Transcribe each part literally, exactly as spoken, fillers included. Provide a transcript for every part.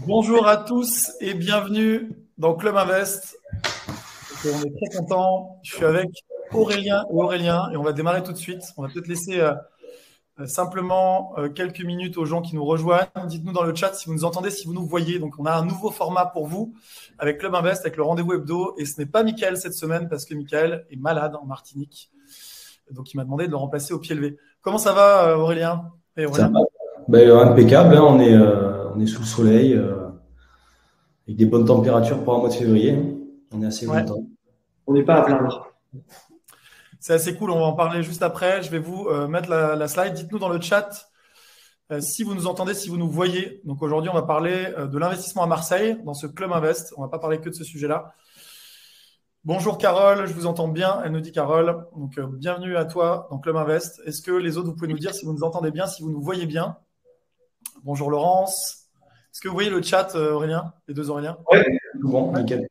Bonjour à tous et bienvenue dans Club Invest. Donc, on est très contents. Je suis avec Aurélien et Aurélien et on va démarrer tout de suite. On va peut-être laisser euh, simplement euh, quelques minutes aux gens qui nous rejoignent. Dites-nous dans le chat si vous nous entendez, si vous nous voyez. Donc, on a un nouveau format pour vous avec Club Invest, avec le rendez-vous hebdo. Et ce n'est pas Mickaël cette semaine parce que Mickaël est malade en Martinique. Donc, il m'a demandé de le remplacer au pied levé. Comment ça va, euh, Aurélien et Aurélien? Ça va. Ben, impeccable, hein, on est, euh, on est sous le soleil, euh, avec des bonnes températures pour un mois de février, hein. On est assez Ouais. content. On n'est pas à plaindre. C'est assez cool, on va en parler juste après. Je vais vous euh, mettre la, la slide. Dites-nous dans le chat euh, si vous nous entendez, si vous nous voyez. Donc aujourd'hui, on va parler euh, de l'investissement à Marseille dans ce Club Invest. On ne va pas parler que de ce sujet-là. Bonjour Carole, je vous entends bien. Elle nous dit Carole. Donc euh, bienvenue à toi dans Club Invest. Est-ce que les autres, vous pouvez nous dire si vous nous entendez bien, si vous nous voyez bien? Bonjour Laurence. Est-ce que vous voyez le chat, euh, Aurélien, les deux Auréliens? Oui. Tout bon, nickel.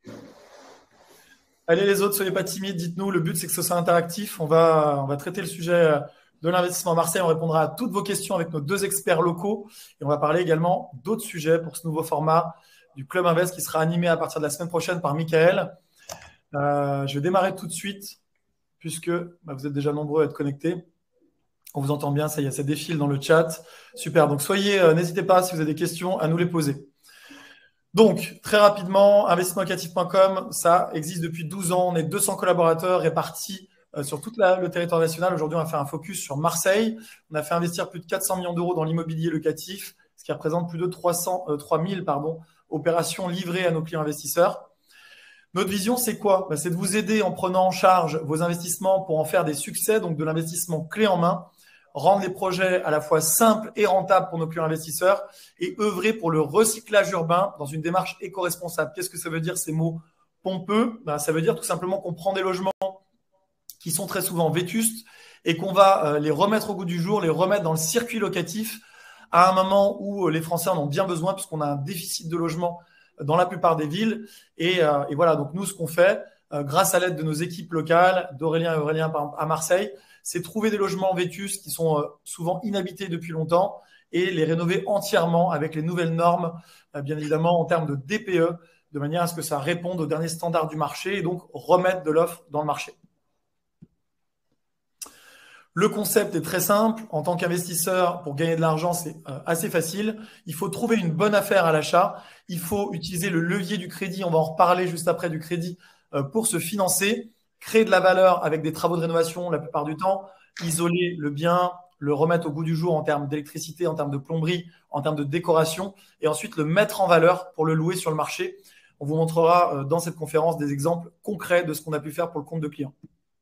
Allez les autres, soyez pas timides, dites-nous. Le but, c'est que ce soit interactif. On va, on va traiter le sujet de l'investissement à Marseille. On répondra à toutes vos questions avec nos deux experts locaux. Et on va parler également d'autres sujets pour ce nouveau format du Club Invest qui sera animé à partir de la semaine prochaine par Mickaël. Euh, je vais démarrer tout de suite puisque bah, vous êtes déjà nombreux à être connectés. On vous entend bien, ça y est, ça défile dans le chat. Super, donc soyez, euh, n'hésitez pas si vous avez des questions à nous les poser. Donc, très rapidement, investissement locatif point com, ça existe depuis douze ans. On est deux cents collaborateurs répartis euh, sur tout la, le territoire national. Aujourd'hui, on va faire un focus sur Marseille. On a fait investir plus de quatre cents millions d'euros dans l'immobilier locatif, ce qui représente plus de trois cents, euh, trois mille pardon, opérations livrées à nos clients investisseurs. Notre vision, c'est quoi? Ben, c'est de vous aider en prenant en charge vos investissements pour en faire des succès, donc de l'investissement clé en main, rendre les projets à la fois simples et rentables pour nos clients investisseurs et œuvrer pour le recyclage urbain dans une démarche éco-responsable. Qu'est-ce que ça veut dire ces mots pompeux? Ben, ça veut dire tout simplement qu'on prend des logements qui sont très souvent vétustes et qu'on va euh, les remettre au goût du jour, les remettre dans le circuit locatif à un moment où les Français en ont bien besoin puisqu'on a un déficit de logements dans la plupart des villes. Et, euh, et voilà, donc nous, ce qu'on fait, euh, grâce à l'aide de nos équipes locales, d'Aurélien et Aurélien à Marseille, c'est trouver des logements vétustes qui sont euh, souvent inhabités depuis longtemps et les rénover entièrement avec les nouvelles normes, euh, bien évidemment, en termes de D P E, de manière à ce que ça réponde aux derniers standards du marché et donc remettre de l'offre dans le marché. Le concept est très simple. En tant qu'investisseur, pour gagner de l'argent, c'est assez facile. Il faut trouver une bonne affaire à l'achat. Il faut utiliser le levier du crédit. On va en reparler juste après du crédit pour se financer, créer de la valeur avec des travaux de rénovation la plupart du temps, isoler le bien, le remettre au goût du jour en termes d'électricité, en termes de plomberie, en termes de décoration, et ensuite le mettre en valeur pour le louer sur le marché. On vous montrera dans cette conférence des exemples concrets de ce qu'on a pu faire pour le compte de clients.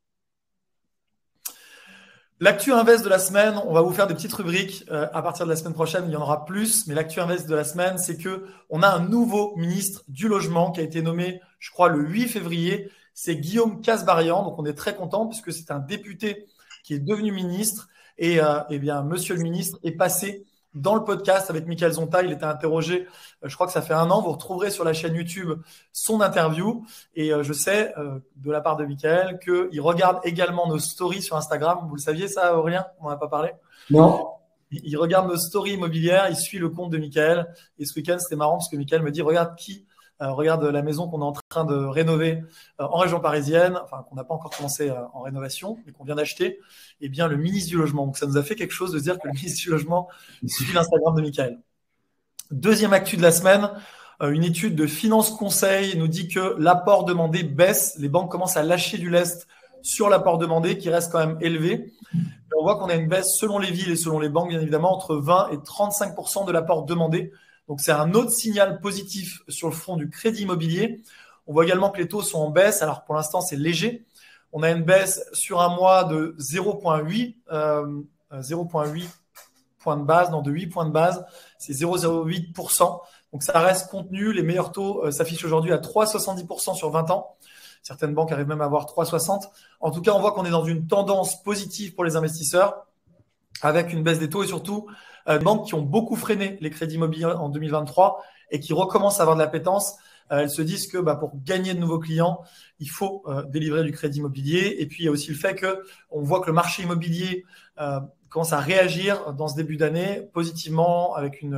L'actu invest de la semaine, on va vous faire des petites rubriques euh, à partir de la semaine prochaine, il y en aura plus, mais l'actu invest de la semaine, c'est que on a un nouveau ministre du logement qui a été nommé, je crois, le huit février, c'est Guillaume Kasbarian, donc on est très content puisque c'est un député qui est devenu ministre et euh, eh bien, monsieur le ministre est passé dans le podcast avec Mickaël Zonta. Il était interrogé, je crois que ça fait un an. Vous retrouverez sur la chaîne YouTube son interview. Et je sais, de la part de Mickaël, qu'il regarde également nos stories sur Instagram. Vous le saviez ça, Aurélien? On n'en a pas parlé? Non. Il regarde nos stories immobilières. Il suit le compte de Mickaël. Et ce week-end, c'était marrant parce que Mickaël me dit, regarde qui Euh, regarde la maison qu'on est en train de rénover euh, en région parisienne, enfin qu'on n'a pas encore commencé euh, en rénovation, mais qu'on vient d'acheter, eh bien le ministre du Logement. Donc ça nous a fait quelque chose de dire que le ministre du Logement suit l'Instagram de Mickaël. Deuxième actu de la semaine, euh, une étude de Finance Conseil nous dit que l'apport demandé baisse. Les banques commencent à lâcher du lest sur l'apport demandé qui reste quand même élevé. Et on voit qu'on a une baisse selon les villes et selon les banques, bien évidemment, entre vingt et trente-cinq pour cent de l'apport demandé. Donc, c'est un autre signal positif sur le front du crédit immobilier. On voit également que les taux sont en baisse. Alors, pour l'instant, c'est léger. On a une baisse sur un mois de zéro virgule huit, euh, zéro virgule huit points de base, non, de huit points de base. C'est zéro virgule zéro huit pour cent. Donc, ça reste contenu. Les meilleurs taux euh, s'affichent aujourd'hui à trois virgule soixante-dix pour cent sur vingt ans. Certaines banques arrivent même à avoir trois virgule soixante. En tout cas, on voit qu'on est dans une tendance positive pour les investisseurs avec une baisse des taux et surtout euh, des banques qui ont beaucoup freiné les crédits immobiliers en deux mille vingt-trois et qui recommencent à avoir de l'appétence. Euh, elles se disent que bah, pour gagner de nouveaux clients, il faut euh, délivrer du crédit immobilier. Et puis, il y a aussi le fait qu'on voit que le marché immobilier euh, commence à réagir dans ce début d'année positivement avec une,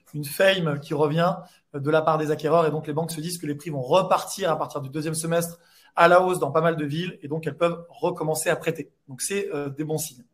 une fame qui revient de la part des acquéreurs. Et donc, les banques se disent que les prix vont repartir à partir du deuxième semestre à la hausse dans pas mal de villes. Et donc, elles peuvent recommencer à prêter. Donc, c'est euh, des bons signes.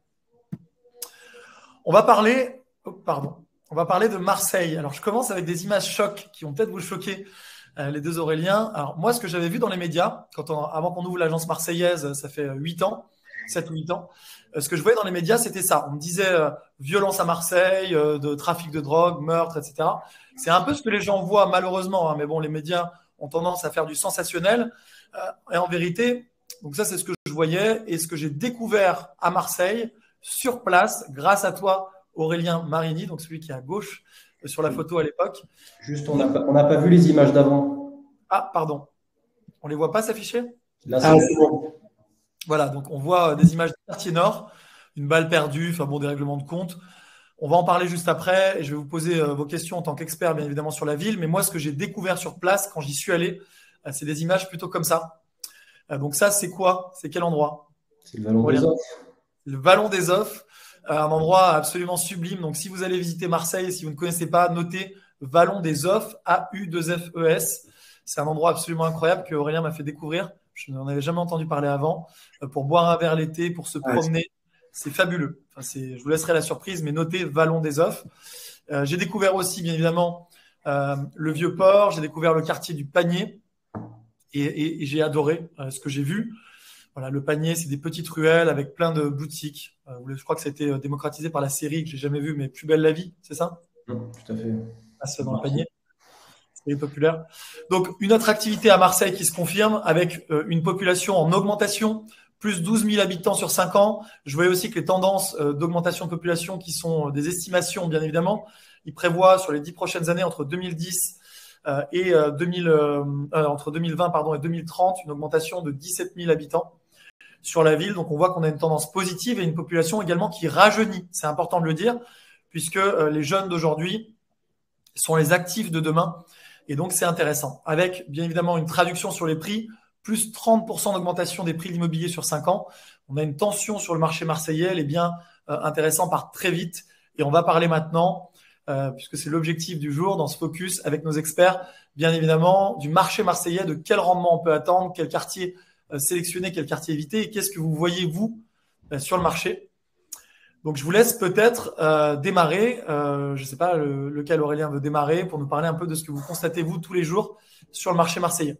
On va parler, oh, pardon, on va parler de Marseille. Alors, je commence avec des images chocs qui vont peut-être vous choquer, euh, les deux Auréliens. Alors, moi, ce que j'avais vu dans les médias, quand on, avant qu'on ouvre l'agence marseillaise, ça fait huit ans, sept ou huit ans, euh, ce que je voyais dans les médias, c'était ça. On me disait euh, violence à Marseille, euh, de trafic de drogue, meurtre, et cetera. C'est un peu ce que les gens voient, malheureusement. Hein, mais bon, les médias ont tendance à faire du sensationnel. Euh, et en vérité, donc ça, c'est ce que je voyais et ce que j'ai découvert à Marseille, sur place, grâce à toi, Aurélien Marini, donc celui qui est à gauche euh, sur la photo à l'époque. Juste, on n'a pas, on n'a pas vu les images d'avant. Ah, pardon. On ne les voit pas s'afficher? Là, Ah, c'est c'est bon. Voilà, donc on voit des images du quartier nord, une balle perdue, enfin bon, des règlements de compte. On va en parler juste après et je vais vous poser euh, vos questions en tant qu'expert, bien évidemment, sur la ville. Mais moi, ce que j'ai découvert sur place quand j'y suis allé, euh, c'est des images plutôt comme ça. Euh, donc ça, c'est quoi? C'est quel endroit? c'est le Vallon des Aurélien. Offres. Le Vallon des Offres, euh, un endroit absolument sublime. Donc si vous allez visiter Marseille, si vous ne connaissez pas, notez Vallon des Offres, A U deux F E S. C'est un endroit absolument incroyable que Aurélien m'a fait découvrir. Je n'en avais jamais entendu parler avant. Euh, pour boire un verre l'été, pour se Ouais. promener, c'est fabuleux. Enfin, c'est, je vous laisserai la surprise, mais notez Vallon des Offres. Euh, j'ai découvert aussi, bien évidemment, euh, le Vieux-Port. J'ai découvert le quartier du Panier et, et- et j'ai adoré euh, ce que j'ai vu. Voilà, le Panier, c'est des petites ruelles avec plein de boutiques. Euh, je crois que ça a été euh, démocratisé par la série que j'ai jamais vue, mais Plus belle la vie, c'est ça? Hum, Tout à fait. Ah, c'est dans le Panier, série populaire. Donc, une autre activité à Marseille qui se confirme avec euh, une population en augmentation, plus douze mille habitants sur cinq ans. Je voyais aussi que les tendances euh, d'augmentation de population, qui sont euh, des estimations, bien évidemment, ils prévoient sur les dix prochaines années, entre deux mille dix euh, et euh, deux mille, euh, euh, entre deux mille vingt pardon, et deux mille trente, une augmentation de dix-sept mille habitants sur la ville. Donc, on voit qu'on a une tendance positive et une population également qui rajeunit. C'est important de le dire, puisque euh, les jeunes d'aujourd'hui sont les actifs de demain. Et donc, c'est intéressant. Avec, bien évidemment, une traduction sur les prix, plus trente pour cent d'augmentation des prix de l'immobilier sur cinq ans. On a une tension sur le marché marseillais. Elle est bien euh, intéressant, part très vite. Et on va parler maintenant, euh, puisque c'est l'objectif du jour, dans ce focus avec nos experts, bien évidemment, du marché marseillais, de quel rendement on peut attendre, quel quartier euh, sélectionner, quel quartier éviter, et qu'est-ce que vous voyez, vous, euh, sur le marché. Donc, je vous laisse peut-être euh, démarrer. Euh, je ne sais pas le- lequel Aurélien veut démarrer pour nous parler un peu de ce que vous constatez, vous, tous les jours sur le marché marseillais.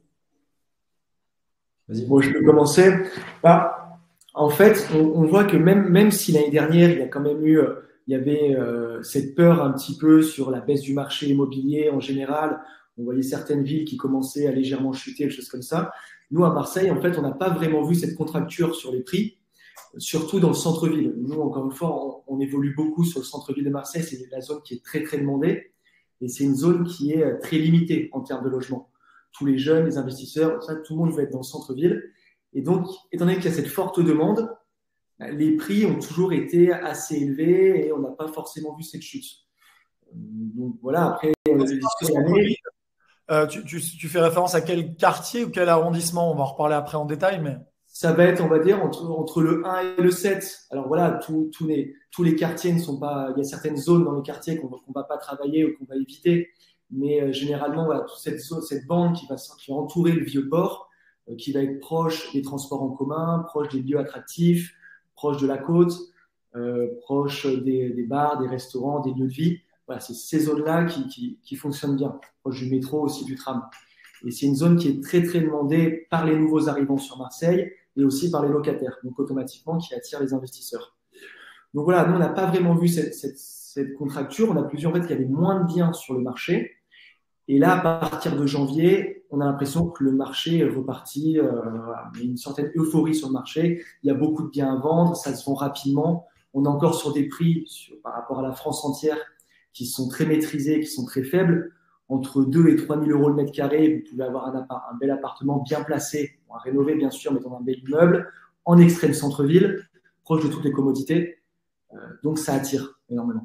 Vas-y. Bon, je peux commencer. Bah, en fait, on, on voit que même, même si l'année dernière, il y a quand même eu, euh, il y avait euh, cette peur un petit peu sur la baisse du marché immobilier en général. On voyait certaines villes qui commençaient à légèrement chuter, des choses comme ça. Nous, à Marseille, en fait, on n'a pas vraiment vu cette contracture sur les prix, surtout dans le centre-ville. Nous, encore une fois, on, on évolue beaucoup sur le centre-ville de Marseille. C'est la zone qui est très, très demandée et c'est une zone qui est très limitée en termes de logement. Tous les jeunes, les investisseurs, ça, tout le monde veut être dans le centre-ville. Et donc, étant donné qu'il y a cette forte demande, les prix ont toujours été assez élevés et on n'a pas forcément vu cette chute. Donc voilà, après, on a des Centre-ville, euh, tu, tu- tu fais référence à quel quartier ou quel arrondissement? On va en reparler après en détail, mais ça va être, on va dire, entre, entre le un et le sept. Alors voilà, tous tous les, tous les quartiers ne sont pas. Il y a certaines zones dans les quartiers qu'on ne va pas travailler ou qu'on va éviter. Mais euh, généralement, voilà, toute cette, zone- cette bande qui va, qui va entourer le vieux port, euh, qui va être proche des transports en commun, proche des lieux attractifs, proche de la côte, euh, proche des, des bars, des restaurants, des lieux de vie. Voilà, c'est ces zones-là qui, qui, qui fonctionnent bien, proche du métro, aussi du tram. Et c'est une zone qui est très, très demandée par les nouveaux arrivants sur Marseille et aussi par les locataires, donc automatiquement qui attire les investisseurs. Donc voilà, nous, on n'a pas vraiment vu cette, cette, cette contracture. On a plus vu en fait qu'il y avait moins de biens sur le marché. Et là, à partir de janvier, on a l'impression que le marché est reparti. Euh, voilà, il y a une certaine euphorie sur le marché. Il y a beaucoup de biens à vendre, ça se vend rapidement. On est encore sur des prix sur, par rapport à la France entière qui sont très maîtrisés, qui sont très faibles. Entre deux et trois mille euros le mètre carré, vous pouvez avoir un, appart, un bel appartement bien placé, bon, à rénover bien sûr, mais dans un bel immeuble, en extrême centre-ville, proche de toutes les commodités. Euh, donc ça attire énormément.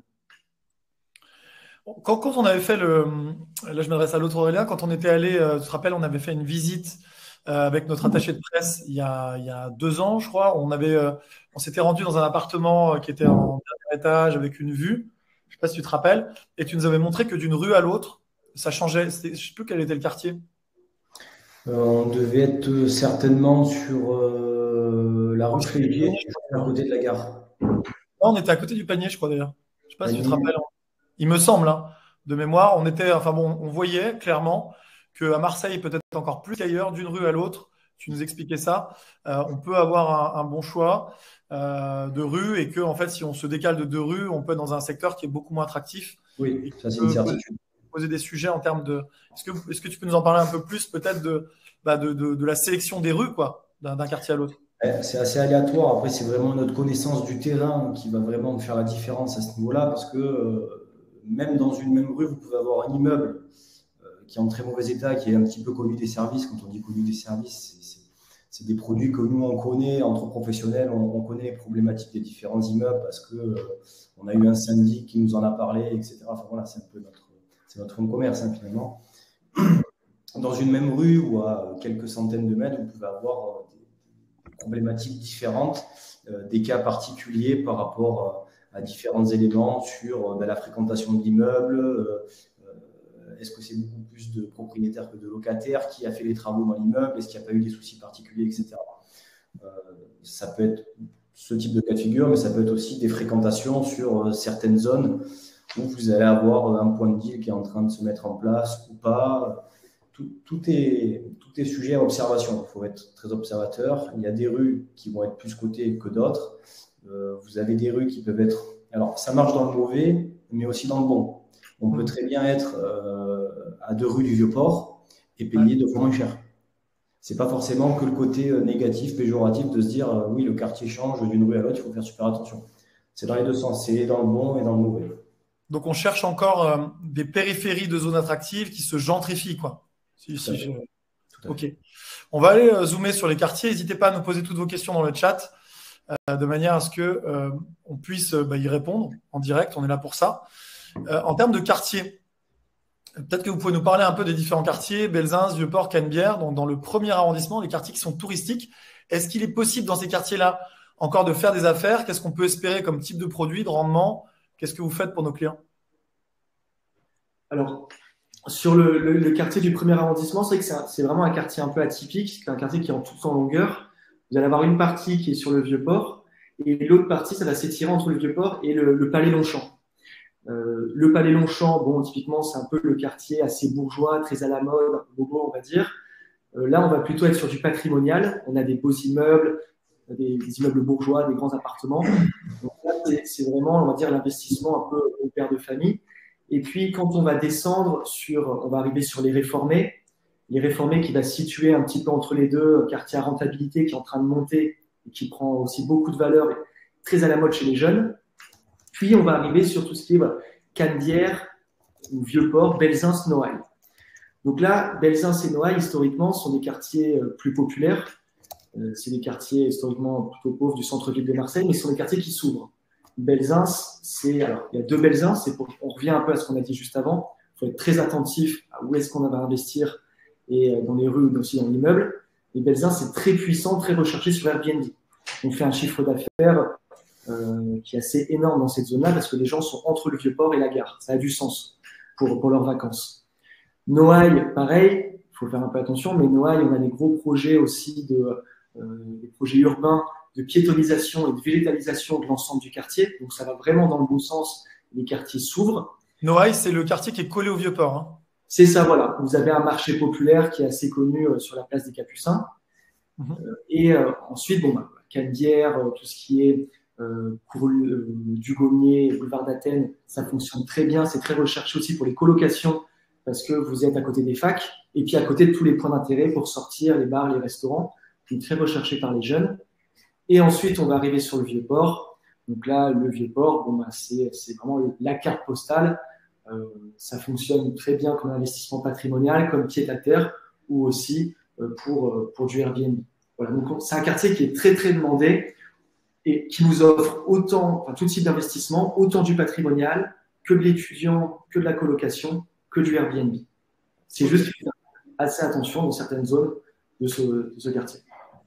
Quand, quand on avait fait le, là je m'adresse à l'autre Aurélien, quand on était allé, euh, tu te rappelles, on avait fait une visite euh, avec notre attaché de presse il y a, il y a deux ans, je crois. On avait, euh, on s'était rendu dans un appartement euh, qui était en dernier étage avec une vue. Je ne sais pas si tu te rappelles. Et tu nous avais montré que d'une rue à l'autre, ça changeait. Je ne sais plus quel était le quartier. Euh, on devait être certainement sur euh, la rue Flégier, à côté de la gare. Non, on était à côté du panier, je crois d'ailleurs. Je ne sais pas si tu te Panier. rappelles. Il me semble, hein, de mémoire, on était, enfin bon, on voyait clairement qu'à Marseille, peut-être encore plus qu'ailleurs, d'une rue à l'autre, tu nous expliquais ça, euh, on peut avoir un, un bon choix euh, de rue et que, en fait, si on se décale de deux rues, on peut être dans un secteur qui est beaucoup moins attractif et Oui, qui ça c'est une peut poser, certitude. poser des sujets en termes de. Est-ce que, est-ce que tu peux nous en parler un peu plus, peut-être, de, bah, de, de, de la sélection des rues, quoi, d'un, d'un quartier à l'autre? Ouais, c'est assez aléatoire. Après, c'est vraiment notre connaissance du terrain qui va vraiment faire la différence à ce niveau-là, parce que euh, même dans une même rue, vous pouvez avoir un immeuble euh, qui est en très mauvais état, qui est un petit peu connu des services. Quand on dit connu des services, c'est, c'est- c'est des produits que nous, on connaît, entre professionnels, on, on connaît les problématiques des différents immeubles parce que euh, on a eu un syndic qui nous en a parlé, et cetera. Enfin voilà, c'est un peu notre, c'est notre home commerce, hein, finalement. Dans une même rue ou à quelques centaines de mètres, vous pouvez avoir euh, des, des problématiques différentes, euh, des cas particuliers par rapport euh, à différents éléments sur euh, ben, la fréquentation de l'immeuble, euh, euh, est-ce que c'est beaucoup plus de propriétaires que de locataires, qui a fait les travaux dans l'immeuble, est-ce qu'il n'y a pas eu des soucis particuliers, et cetera. Euh, ça peut être ce type de cas de figure, mais ça peut être aussi des fréquentations sur euh, certaines zones où vous allez avoir euh, un point de deal qui est en train de se mettre en place ou pas. Tout, tout est, tout est sujet à observation. Il faut être très observateur. Il y a des rues qui vont être plus cotées que d'autres. Euh, vous avez des rues qui peuvent être. Alors, ça marche dans le mauvais, mais aussi dans le bon. On peut très bien être euh, à deux rues du Vieux-Port et payer deux fois moins cher. C'est pas forcément que le côté euh, négatif, péjoratif de se dire euh, oui, le quartier change d'une rue à l'autre, il faut faire super attention. C'est dans les deux sens, c'est dans le bon et dans le mauvais. Donc, on cherche encore euh, des périphéries de zones attractives qui se gentrifient, quoi. Si, Tout à si fait. je- Tout à Ok. fait. On va aller euh, zoomer sur les quartiers. N'hésitez pas à nous poser toutes vos questions dans le chat, euh, de manière à ce que euh, on puisse euh, bah, y répondre en direct. On est là pour ça. Euh, en termes de quartiers, peut-être que vous pouvez nous parler un peu des différents quartiers, Belzins, Vieux-Port, Canebière, donc dans le premier arrondissement, les quartiers qui sont touristiques. Est-ce qu'il est possible dans ces quartiers-là encore de faire des affaires? Qu'est-ce qu'on peut espérer comme type de produit, de rendement? Qu'est-ce que vous faites pour nos clients? Alors, sur le, le- le quartier du premier arrondissement, c'est vrai que c'est un- c'est vraiment un quartier un peu atypique. C'est un quartier qui est en tout en longueur. Vous allez avoir une partie qui est sur le Vieux-Port et l'autre partie, ça va s'étirer entre le Vieux-Port et le, le Palais Longchamp. Euh, le Palais Longchamp, bon, typiquement, c'est un peu le quartier assez bourgeois, très à la mode, un peu bobo, on va dire. Euh, là, on va plutôt être sur du patrimonial. On a des beaux immeubles, des, des immeubles bourgeois, des grands appartements. Donc là, c'est c'est vraiment, on va dire, l'investissement un peu au père de famille. Et puis, quand on va descendre sur, on va arriver sur les réformés. Les réformés qui va se situer un petit peu entre les deux, quartier à rentabilité qui est en train de monter et qui prend aussi beaucoup de valeur, et très à la mode chez les jeunes. Puis, on va arriver sur tout ce qui est voilà, Canebière, Vieux-Port, Belzins, Noailles. Donc là, Belzins et Noailles, historiquement, sont des quartiers euh, plus populaires. Euh, c'est des quartiers historiquement plutôt pauvres du centre-ville de Marseille, mais ce sont des quartiers qui s'ouvrent. Belzins, c'est, alors, il y a deux Belzins, c'est pour, on revient un peu à ce qu'on a dit juste avant. Il faut être très attentif à où est-ce qu'on va investir et euh, dans les rues ou aussi dans l'immeuble. Les Belzins, c'est très puissant, très recherché sur Airbnb. On fait un chiffre d'affaires euh, qui est assez énorme dans cette zone-là parce que les gens sont entre le Vieux-Port et la gare. Ça a du sens pour, pour leurs vacances. Noailles, pareil, il faut faire un peu attention, mais Noailles, on a des gros projets aussi de, euh, des projets urbains de piétonisation et de végétalisation de l'ensemble du quartier. Donc ça va vraiment dans le bon sens. Les quartiers s'ouvrent. Noailles, c'est le quartier qui est collé au Vieux-Port, hein. C'est ça, voilà. Vous avez un marché populaire qui est assez connu euh, sur la place des Capucins. Mhm. Euh, et euh, ensuite, bon, bah, Canebière, euh, tout ce qui est euh, cour, euh, Dugommier, boulevard d'Athènes, ça fonctionne très bien. C'est très recherché aussi pour les colocations parce que vous êtes à côté des facs et puis à côté de tous les points d'intérêt pour sortir, les bars, les restaurants. C'est très recherché par les jeunes. Et ensuite, on va arriver sur le Vieux-Port. Donc là, le Vieux-Port, bon, bah, c'est, c'est vraiment la carte postale. Euh, ça fonctionne très bien comme investissement patrimonial, comme pied-à-terre ou aussi euh, pour, euh, pour du Airbnb. Voilà, donc c'est un quartier qui est très très demandé et qui nous offre autant, enfin, tout type d'investissement, autant du patrimonial que de l'étudiant, que de la colocation, que du Airbnb. C'est juste qu'il faut faire assez attention dans certaines zones de ce, de ce quartier.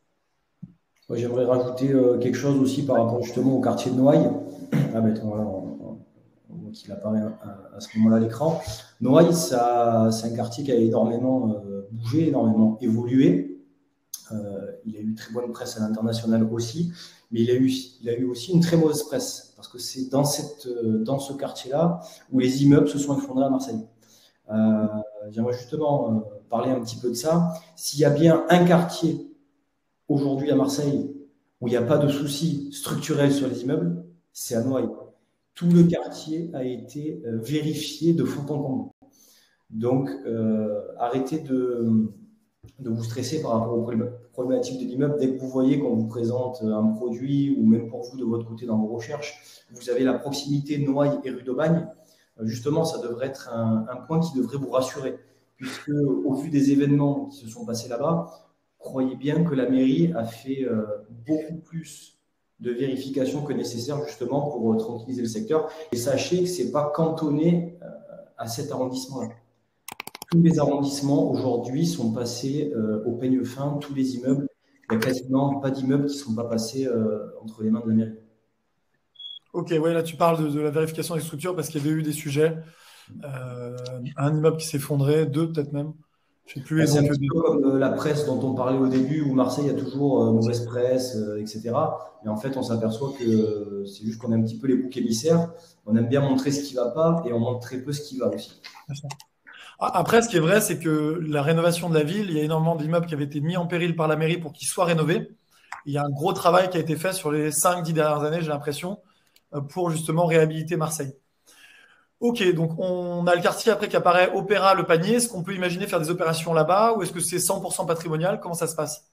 Moi, j'aimerais rajouter euh, quelque chose aussi par rapport justement au quartier de Noailles. Ah ben, voilà, on, on donc il apparaît à, à ce moment-là à l'écran. Noailles, ça, c'est un quartier qui a énormément euh, bougé, énormément évolué. Euh, il a eu une très bonne presse à l'international aussi, mais il a eu, il a eu aussi une très mauvaise presse, parce que c'est dans, cette, dans ce quartier-là où les immeubles se sont effondrés à Marseille. Euh, j'aimerais justement euh, parler un petit peu de ça. S'il y a bien un quartier aujourd'hui à Marseille où il n'y a pas de soucis structurels sur les immeubles, c'est à Noailles. Tout le quartier a été euh, vérifié de fond en comble. Donc, euh, arrêtez de, de vous stresser par rapport aux problématiques de l'immeuble. Dès que vous voyez qu'on vous présente un produit, ou même pour vous de votre côté dans vos recherches, vous avez la proximité Noailles et rue d'Aubagne, justement, ça devrait être un, un point qui devrait vous rassurer, puisque au vu des événements qui se sont passés là-bas, croyez bien que la mairie a fait euh, beaucoup plus de vérifications que nécessaire justement pour euh, tranquilliser le secteur. Et sachez que ce n'est pas cantonné euh, à cet arrondissement-là. Tous les arrondissements aujourd'hui sont passés euh, au peigne fin, tous les immeubles. Il n'y a quasiment pas d'immeubles qui ne sont pas passés euh, entre les mains de la mairie. Ok, ouais, là tu parles de, de la vérification des structures parce qu'il y avait eu des sujets. Euh, un immeuble qui s'effondrait, deux peut-être même. Je sais plus. C'est un petit peu comme la presse dont on parlait au début, où Marseille a toujours euh, mauvaise presse, euh, et cetera. Mais en fait, on s'aperçoit que euh, c'est juste qu'on a un petit peu les boucs émissaires. On aime bien montrer ce qui ne va pas et on montre très peu ce qui va aussi. Après, ce qui est vrai, c'est que la rénovation de la ville, il y a énormément d'immeubles qui avaient été mis en péril par la mairie pour qu'ils soient rénovés. Il y a un gros travail qui a été fait sur les cinq dix dernières années, j'ai l'impression, pour justement réhabiliter Marseille. Ok, donc on a le quartier après qui apparaît Opéra, le panier. Est-ce qu'on peut imaginer faire des opérations là-bas ou est-ce que c'est cent pour cent patrimonial? Comment ça se passe?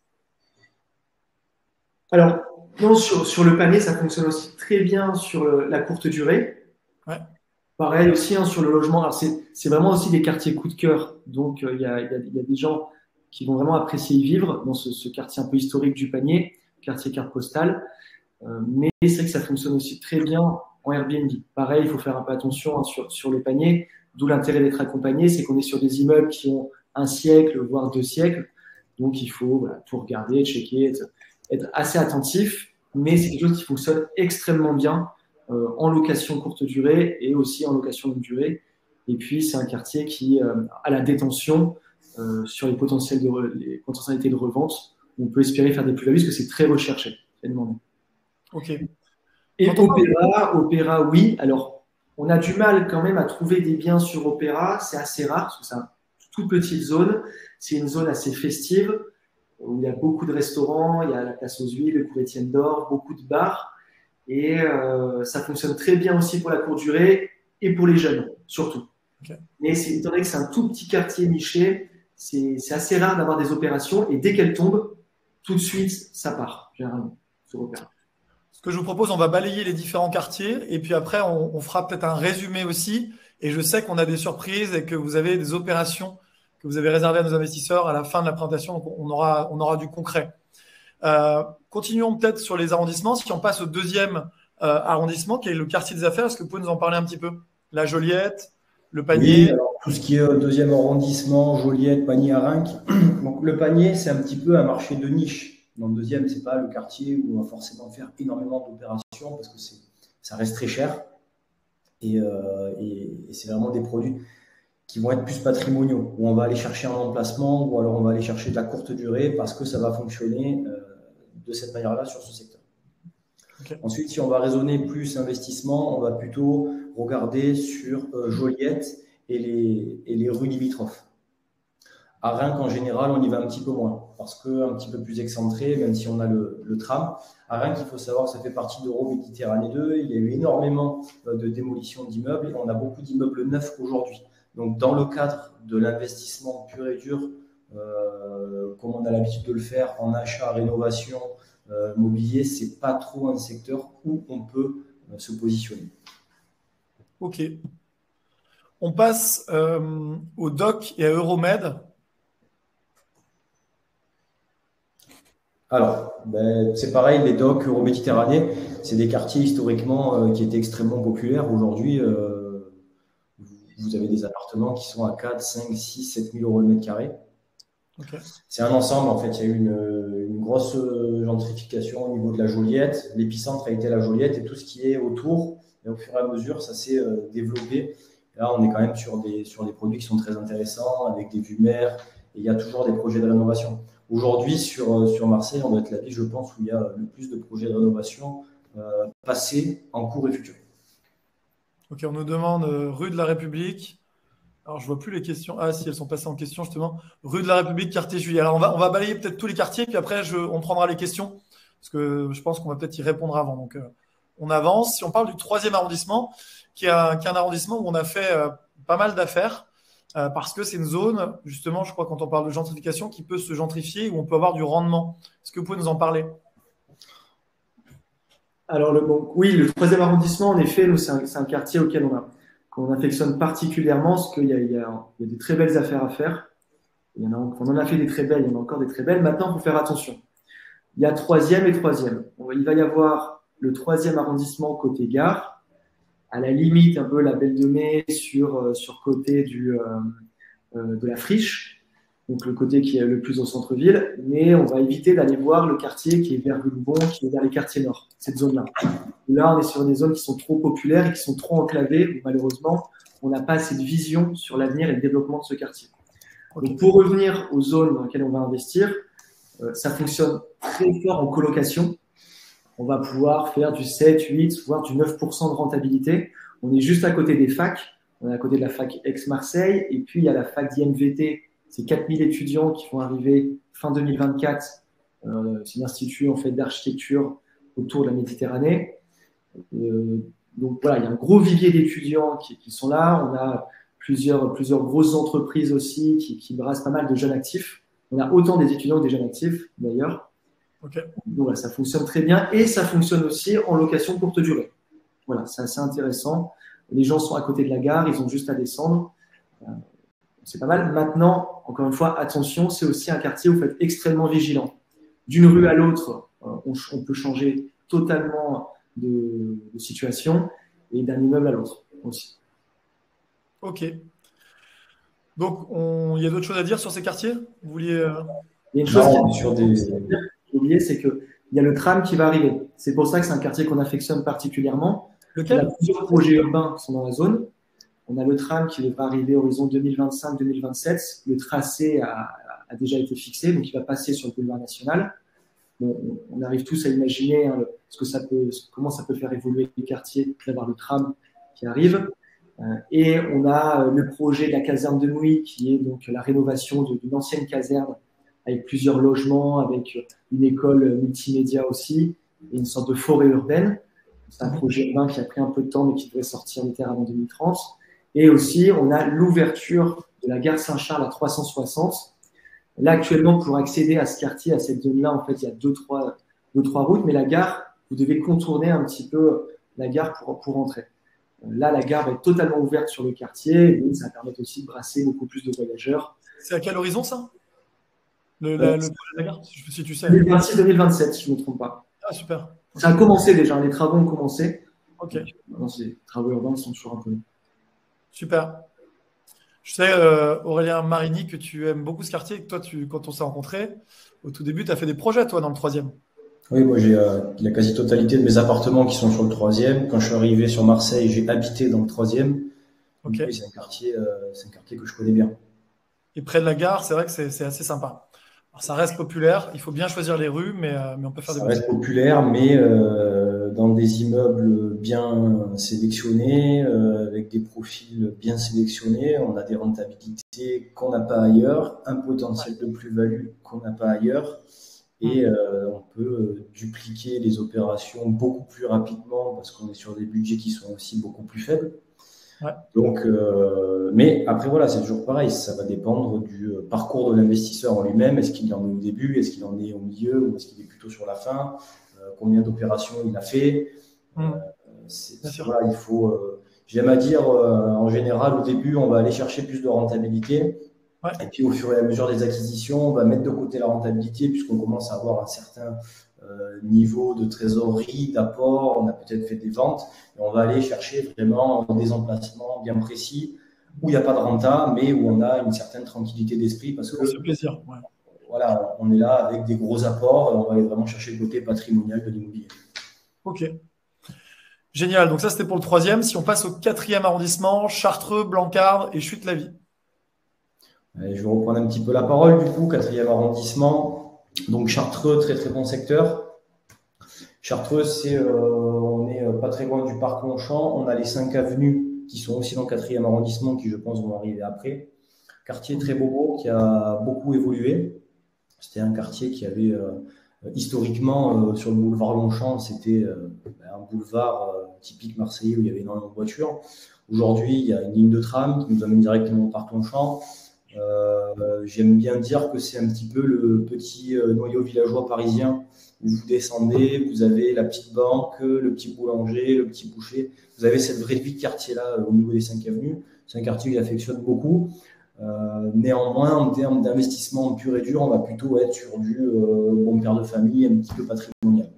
Alors, non, sur, sur le panier, ça fonctionne aussi très bien sur le- la courte durée. Ouais. Pareil aussi hein, sur le logement. Alors, c'est, c'est vraiment aussi des quartiers coup de cœur. Donc, euh, il y, a, il y, a, il y a des gens qui vont vraiment apprécier y vivre dans ce, ce quartier un peu historique du panier, quartier carte postale. Euh, mais c'est vrai que ça fonctionne aussi très bien en Airbnb. Pareil, il faut faire un peu attention hein, sur, sur le panier, d'où l'intérêt d'être accompagné, c'est qu'on est sur des immeubles qui ont un siècle, voire deux siècles. Donc, il faut voilà, tout regarder, checker, être, être assez attentif. Mais c'est quelque chose qui fonctionne extrêmement bien euh, en location courte durée et aussi en location longue durée. Et puis, c'est un quartier qui euh, a la détention euh, sur les, potentiels de re- les potentialités de revente. On peut espérer faire des plus-values parce que c'est très recherché. C'est demandé. Ok. Et Quand on parle- Opéra, Opéra, oui. Alors, on a du mal quand même à trouver des biens sur Opéra. C'est assez rare parce que c'est une toute petite zone. C'est une zone assez festive où il y a beaucoup de restaurants. Il y a la Place aux Huiles, le cours Étienne d'Or, beaucoup de bars. Et euh, ça fonctionne très bien aussi pour la courte durée et pour les jeunes, surtout. Ok. Mais c'est, étant donné que c'est un tout petit quartier niché, c'est, c'est assez rare d'avoir des opérations. Et dès qu'elles tombent, tout de suite, ça part, généralement, sur Opéra. Ce que je vous propose, on va balayer les différents quartiers et puis après, on, on fera peut-être un résumé aussi. Et je sais qu'on a des surprises et que vous avez des opérations que vous avez réservées à nos investisseurs à la fin de la présentation. Donc, on aura, on aura du concret. Euh, continuons peut-être sur les arrondissements. Si on passe au deuxième euh, arrondissement, qui est le quartier des affaires, est-ce que vous pouvez nous en parler un petit peu? La Joliette, le panier. Oui, alors tout ce qui est euh, deuxième arrondissement, Joliette, Panier, Arinque. Donc le panier, c'est un petit peu un marché de niche. Dans le deuxième, c'est pas le quartier où on va forcément faire énormément d'opérations parce que c'est, ça reste très cher. Et, euh, et, et c'est vraiment des produits qui vont être plus patrimoniaux, où on va aller chercher un emplacement ou alors on va aller chercher de la courte durée parce que ça va fonctionner euh, de cette manière-là sur ce secteur. Okay. Ensuite, si on va raisonner plus investissement, on va plutôt regarder sur euh, Joliette et les, et les rues limitrophes. À Reims, en général, on y va un petit peu moins parce qu'un petit peu plus excentré, même si on a le, le tram. À Reims, il faut savoir que ça fait partie d'Euroméditerranée deux. Il y a eu énormément de démolitions d'immeubles et on a beaucoup d'immeubles neufs aujourd'hui. Donc, dans le cadre de l'investissement pur et dur, euh, comme on a l'habitude de le faire en achat, rénovation, euh, mobilier, c'est pas trop un secteur où on peut euh, se positionner. Ok. On passe euh, au D O C et à Euromed. Alors, ben, c'est pareil, les D O C Euroméditerranée, c'est des quartiers historiquement euh, qui étaient extrêmement populaires. Aujourd'hui, euh, vous avez des appartements qui sont à quatre, cinq, six, sept mille euros le mètre carré. Okay. C'est un ensemble, en fait. Il y a eu une, une grosse gentrification au niveau de la Joliette. L'épicentre a été la Joliette et tout ce qui est autour, Et au fur et à mesure, ça s'est euh, développé. Et là, on est quand même sur des, sur des produits qui sont très intéressants, avec des vues mer, et il y a toujours des projets de rénovation. Aujourd'hui, sur, sur Marseille, on doit être la ville, je pense, où il y a le plus de projets de rénovation euh, passés, en cours et futurs. Ok, on nous demande euh, rue de la République. Alors, je vois plus les questions. Ah, si, elles sont passées en question, justement. Rue de la République, quartier Juillet. Alors, on va, on va balayer peut-être tous les quartiers, puis après, je, on prendra les questions, parce que je pense qu'on va peut-être y répondre avant. Donc, euh, on avance. Si on parle du troisième arrondissement, qui est un, qui est un arrondissement où on a fait euh, pas mal d'affaires, euh, parce que c'est une zone, justement, je crois, quand on parle de gentrification, qui peut se gentrifier, où on peut avoir du rendement. Est-ce que vous pouvez nous en parler? Alors, le, bon, oui, le troisième arrondissement, en effet, nous, c'est un, c'est un quartier auquel on, a, qu'on affectionne particulièrement, parce qu'il y a, il y, a, il y a des très belles affaires à faire. Il y en a, on en a fait des très belles, il y en a encore des très belles. Maintenant, il faut faire attention. Il y a troisième et troisième. Il va y avoir le troisième arrondissement côté gare, à la limite un peu la Belle de Mai sur, sur côté du, euh, euh, de la Friche, donc le côté qui est le plus au centre-ville, mais on va éviter d'aller voir le quartier qui est vers Boulbon, qui est vers les quartiers nord, cette zone-là. Là, on est sur des zones qui sont trop populaires et qui sont trop enclavées, où malheureusement, on n'a pas assez de vision sur l'avenir et le développement de ce quartier. Donc, pour revenir aux zones dans lesquelles on va investir, euh, ça fonctionne très fort en colocation. On va pouvoir faire du sept, huit, voire du neuf pour cent de rentabilité. On est juste à côté des facs. On est à côté de la fac Aix-Marseille. Et puis, il y a la fac d'I M V T. C'est quatre mille étudiants qui vont arriver fin deux mille vingt-quatre. Euh, c'est l'institut en fait, d'architecture autour de la Méditerranée. Euh, donc, voilà, il y a un gros vivier d'étudiants qui, qui sont là. On a plusieurs, plusieurs grosses entreprises aussi qui, qui brassent pas mal de jeunes actifs. On a autant des étudiants que des jeunes actifs, d'ailleurs. Okay. Donc, voilà, ça fonctionne très bien et ça fonctionne aussi en location courte durée. Voilà, c'est assez intéressant. Les gens sont à côté de la gare, ils ont juste à descendre. Euh, c'est pas mal. Maintenant, encore une fois, attention, c'est aussi un quartier où il faut être extrêmement vigilant. D'une rue à l'autre, euh, on, on peut changer totalement de, de situation et d'un immeuble à l'autre aussi. Ok. Donc, on... il y a d'autres choses à dire sur ces quartiers? Vous vouliez. Euh... Il y a une chose non, qui sur des... j'ai oublié, c'est qu'il y a le tram qui va arriver. C'est pour ça que c'est un quartier qu'on affectionne particulièrement. Lequel? On a plusieurs projets urbains qui sont dans la zone. On a le tram qui devrait arriver horizon deux mille vingt-cinq deux mille vingt-sept. Le tracé a, a déjà été fixé, donc il va passer sur le boulevard national. Bon, on arrive tous à imaginer hein, ce que ça peut, comment ça peut faire évoluer les quartiers d'avoir le tram qui arrive. Euh, et on a le projet de la caserne de Mouilly, qui est donc la rénovation d'une ancienne caserne avec plusieurs logements, avec une école multimédia aussi, et une sorte de forêt urbaine. C'est un projet urbain qui a pris un peu de temps, mais qui devrait sortir des terres avant deux mille trente. Et aussi, on a l'ouverture de la gare Saint-Charles à trois cent soixante. Là, actuellement, pour accéder à ce quartier, à cette zone-là, en fait, il y a deux, trois, deux, trois routes, mais la gare, vous devez contourner un petit peu la gare pour, pour entrer. Là, la gare va être totalement ouverte sur le quartier, et ça va permettre aussi de brasser beaucoup plus de voyageurs. C'est à quel horizon, ça? Le, la, le projet de la gare, si tu sais. deux mille vingt-six deux mille vingt-sept, si je ne me trompe pas. Ah, super. Ça a commencé déjà, les travaux ont commencé. Ok. Maintenant, ces travaux urbains sont toujours un peu. Super. Je sais, euh, Aurélien Marini, que tu aimes beaucoup ce quartier, que toi, tu, quand on s'est rencontrés, au tout début, tu as fait des projets, toi, dans le troisième. Oui, moi, j'ai euh, la quasi-totalité de mes appartements qui sont sur le troisième. Quand je suis arrivé sur Marseille, j'ai habité dans le troisième. Ok. Oui, c'est un quartier, euh, c'est un quartier que je connais bien. Et près de la gare, c'est vrai que c'est, c'est assez sympa. Alors, ça reste populaire. Il faut bien choisir les rues, mais, euh, mais on peut faire Ça des. reste choses. Populaire, mais euh, dans des immeubles bien sélectionnés, euh, avec des profils bien sélectionnés. On a des rentabilités qu'on n'a pas ailleurs, un potentiel de plus-value qu'on n'a pas ailleurs. Et euh, on peut dupliquer les opérations beaucoup plus rapidement parce qu'on est sur des budgets qui sont aussi beaucoup plus faibles. Ouais. Donc, euh, mais après, voilà, c'est toujours pareil. Ça va dépendre du parcours de l'investisseur en lui-même. Est-ce qu'il en est au début? Est-ce qu'il en est au milieu? Ou est-ce qu'il est plutôt sur la fin? euh, Combien d'opérations il a fait? Mmh. euh, c'est, c'est, voilà, il faut, euh, j'aime à dire, euh, en général, au début, on va aller chercher plus de rentabilité. Ouais. Et puis, au fur et à mesure des acquisitions, on va mettre de côté la rentabilité puisqu'on commence à avoir un certain euh, niveau de trésorerie, d'apport. On a peut-être fait des ventes. Et on va aller chercher vraiment des emplacements bien précis où il n'y a pas de renta, mais où on a une certaine tranquillité d'esprit parce que c'est plaisir. Ouais. Voilà, on est là avec des gros apports. Et on va aller vraiment chercher le côté patrimonial de l'immobilier. Ok. Génial. Donc ça, c'était pour le troisième. Si on passe au quatrième arrondissement, Chartreux, Blancarde et Chute-la-Vie. Allez, je vais reprendre un petit peu la parole du coup. Quatrième arrondissement. Donc Chartreux, très très bon secteur. Chartreux, c'est, euh, on est pas très loin du parc Longchamp. On a les cinq avenues qui sont aussi dans le quatrième arrondissement, qui je pense vont arriver après. Quartier très beau, qui a beaucoup évolué. C'était un quartier qui avait euh, historiquement euh, sur le boulevard Longchamp, c'était euh, un boulevard euh, typique marseillais où il y avait énormément de voitures. Aujourd'hui, il y a une ligne de tram qui nous amène directement au parc Longchamp. Euh, J'aime bien dire que c'est un petit peu le petit euh, noyau villageois parisien où vous descendez, vous avez la petite banque, le petit boulanger, le petit boucher. Vous avez cette vraie vie de quartier-là euh, au niveau des cinq avenues. C'est un quartier que j'affectionne beaucoup. Euh, néanmoins, en termes d'investissement pur et dur, on va plutôt être sur du euh, bon père de famille, un petit peu patrimonial.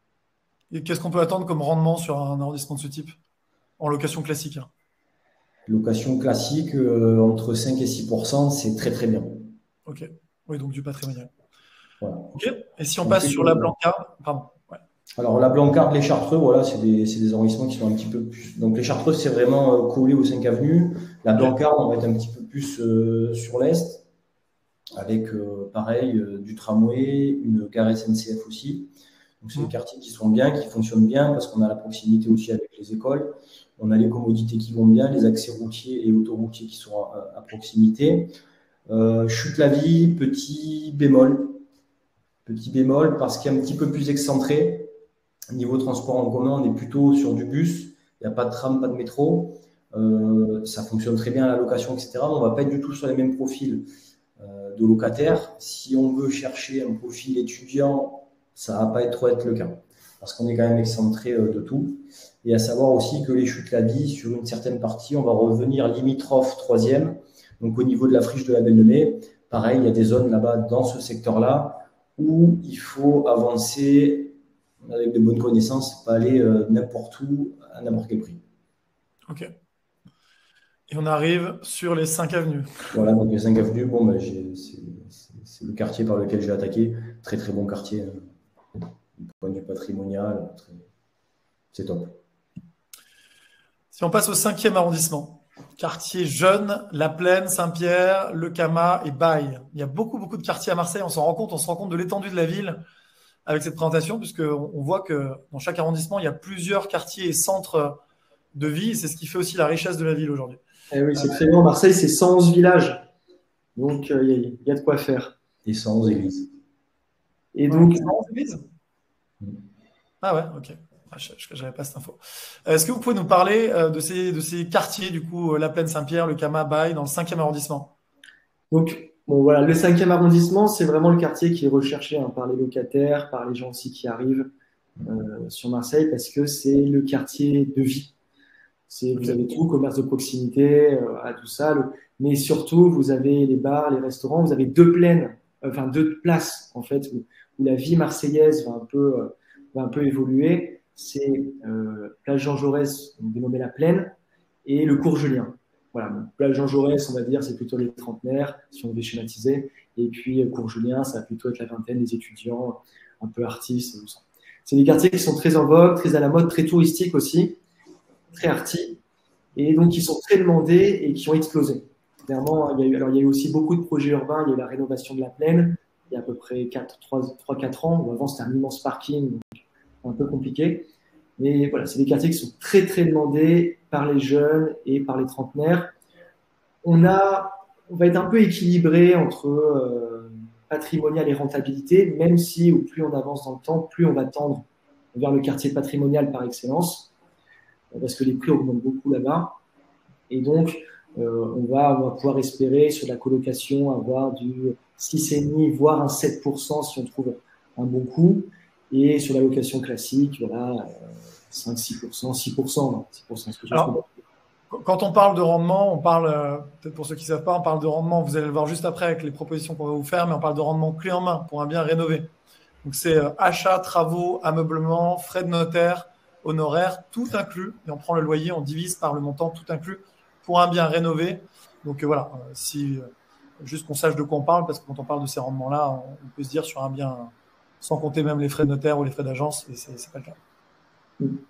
Et qu'est-ce qu'on peut attendre comme rendement sur un arrondissement de ce type en location classique, hein? Location classique, euh, entre cinq et six pour cent, c'est très très bien. Ok. Oui, donc du patrimonial. Voilà. Ok. Et si on Donc, passe sur la Blancarde, pardon. Ouais. Alors la Blancarde, les Chartreux, voilà, c'est des, c'est des arrondissements qui sont un petit peu plus. Donc les Chartreux, c'est vraiment euh, collé aux cinq avenues. La Blancarde, on va être un petit peu plus euh, sur l'est, avec euh, pareil euh, du tramway, une gare S N C F aussi. Donc c'est des quartiers qui sont bien, qui fonctionnent bien parce qu'on a la proximité aussi avec les écoles. On a les commodités qui vont bien, les accès routiers et autoroutiers qui sont à, à proximité. Euh, Chute-la-Vie, petit bémol. Petit bémol parce qu'il est un petit peu plus excentré. Niveau transport en commun, on est plutôt sur du bus. Il n'y a pas de tram, pas de métro. Euh, ça fonctionne très bien à la location, et cetera. Mais on ne va pas être du tout sur les mêmes profils euh, de locataires. Si on veut chercher un profil étudiant, ça ne va pas être trop être le cas. Parce qu'on est quand même excentré euh, de tout. Et à savoir aussi que les Chutes-la-Vie, sur une certaine partie, on va revenir limitrophe troisième. Donc au niveau de la friche de la Belle de Mai, pareil, il y a des zones là-bas dans ce secteur-là où il faut avancer avec de bonnes connaissances, pas aller euh, n'importe où, à n'importe quel prix. Ok. Et on arrive sur les cinq avenues. Voilà, donc les cinq avenues, bon, ben, c'est le quartier par lequel j'ai attaqué. Très très bon quartier. Hein. Point de vue patrimonial, très... c'est top. Si on passe au cinquième arrondissement, quartier jeune, La Plaine, Saint-Pierre, Le Camas et Baille. Il y a beaucoup, beaucoup de quartiers à Marseille. On s'en rend compte, on se rend compte de l'étendue de la ville avec cette présentation, puisqu'on on voit que dans chaque arrondissement, il y a plusieurs quartiers et centres de vie. C'est ce qui fait aussi la richesse de la ville aujourd'hui. Eh oui, c'est très grand. Marseille, c'est cent onze villages. Donc, il euh, y, y a de quoi faire. Et cent onze églises. Et donc, cent onze églises ? Ah ouais, ok. Je n'avais pas cette info. Est-ce que vous pouvez nous parler de ces, de ces quartiers, du coup, La Plaine, Saint-Pierre, Le Camas, Baille, dans le cinquième arrondissement? Donc, bon, voilà, le cinquième arrondissement, c'est vraiment le quartier qui est recherché hein, par les locataires, par les gens aussi qui arrivent euh, sur Marseille, parce que c'est le quartier de vie. C'est, vous avez tout, commerce de proximité, euh, à tout ça. Le, mais surtout, vous avez les bars, les restaurants, vous avez deux plaines, euh, enfin deux places, en fait, où, où la vie marseillaise va un peu, euh, va un peu évoluer. C'est euh, Place Jean Jaurès, dénommée La Plaine, et le cours Julien. Voilà, donc, Place Jean Jaurès, on va dire, c'est plutôt les trentenaires, si on devait schématiser. Et puis, cours Julien, ça va plutôt être la vingtaine des étudiants, un peu artistes, tout ça. C'est des quartiers qui sont très en vogue, très à la mode, très touristiques aussi, très arty, et donc qui sont très demandés et qui ont explosé. Clairement, il y a eu, alors il y a eu aussi beaucoup de projets urbains, il y a eu la rénovation de la Plaine, il y a à peu près trois quatre ans, où avant c'était un immense parking, donc un peu compliqué. Mais voilà, c'est des quartiers qui sont très très demandés par les jeunes et par les trentenaires. On, a, on va être un peu équilibré entre euh, patrimonial et rentabilité, même si au plus on avance dans le temps, plus on va tendre vers le quartier patrimonial par excellence, parce que les prix augmentent beaucoup là-bas. Et donc, euh, on, va, on va pouvoir espérer sur la colocation avoir du six virgule cinq, voire un sept pour cent si on trouve un bon coup. Et sur la location classique, voilà, euh, cinq six pour cent, six pour cent. six pour cent ce que Alors, quand on parle de rendement, on parle, euh, peut-être pour ceux qui ne savent pas, on parle de rendement, vous allez le voir juste après avec les propositions qu'on va vous faire, mais on parle de rendement clé en main pour un bien rénové. Donc, c'est euh, achat, travaux, ameublement, frais de notaire, honoraires, tout inclus. Et on prend le loyer, on divise par le montant tout inclus pour un bien rénové. Donc, euh, voilà, euh, si, euh, juste qu'on sache de quoi on parle, parce que quand on parle de ces rendements-là, on, on peut se dire sur un bien, sans compter même les frais de notaire ou les frais d'agence, et c'est, c'est pas le cas.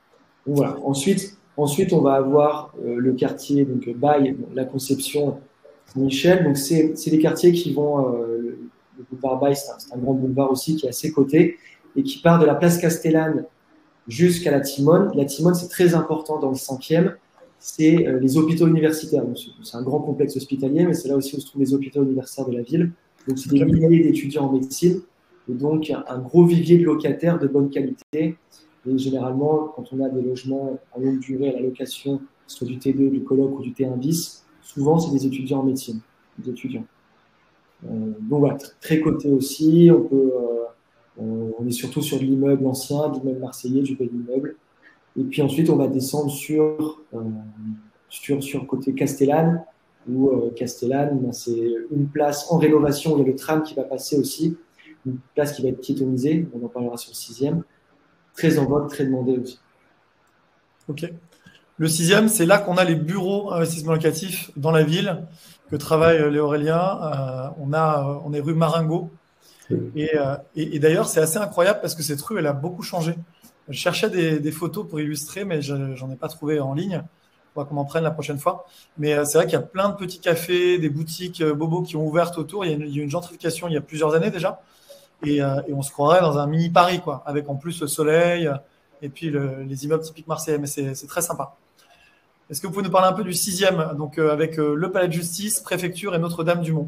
Donc, voilà. Ensuite, ensuite, on va avoir euh, le quartier donc Bail, bon, la Conception, Michel. Donc, c'est c'est des quartiers qui vont. Euh, le, le boulevard Bail, c'est un, un grand boulevard aussi qui est à ses côtés et qui part de la place Castellane jusqu'à la Timone. La Timone, c'est très important dans le cinquième. C'est euh, les hôpitaux universitaires. C'est un grand complexe hospitalier, mais c'est là aussi où se trouvent les hôpitaux universitaires de la ville. Donc, c'est des Ok. milliers d'étudiants en médecine et donc un gros vivier de locataires de bonne qualité. Et généralement, quand on a des logements à longue durée à la location, soit du T deux, du coloc ou du T un bis, souvent, c'est des étudiants en médecine, des étudiants. Euh, donc, voilà, très coté aussi. On peut, euh, on est surtout sur de l'immeuble ancien, de l'immeuble marseillais, du bel immeuble. Et puis ensuite, on va descendre sur, euh, sur, sur côté Castellane, où euh, Castellane, ben, c'est une place en rénovation. Il y a le tram qui va passer aussi, une place qui va être piétonnisée. On en parlera sur le sixième. Très en vogue, très demandé aussi. Ok. Le sixième, c'est là qu'on a les bureaux investissement locatif dans la ville que travaille euh, Léo Aurélien. Euh, on a, euh, on est rue Marengo. Et, euh, et, et d'ailleurs, c'est assez incroyable parce que cette rue, elle a beaucoup changé. Je cherchais des, des photos pour illustrer, mais je, j'en ai pas trouvé en ligne. Il faudra qu'on en prenne la prochaine fois. Mais euh, c'est vrai qu'il y a plein de petits cafés, des boutiques euh, bobos qui ont ouvert autour. Il y a, une, il y a une gentrification il y a plusieurs années déjà. Et, euh, et on se croirait dans un mini Paris, quoi, avec en plus le soleil euh, et puis le, les immeubles typiques marseillais. Mais c'est, c'est très sympa. Est-ce que vous pouvez nous parler un peu du sixième, donc euh, avec euh, le Palais de Justice, Préfecture et Notre-Dame-du-Mont?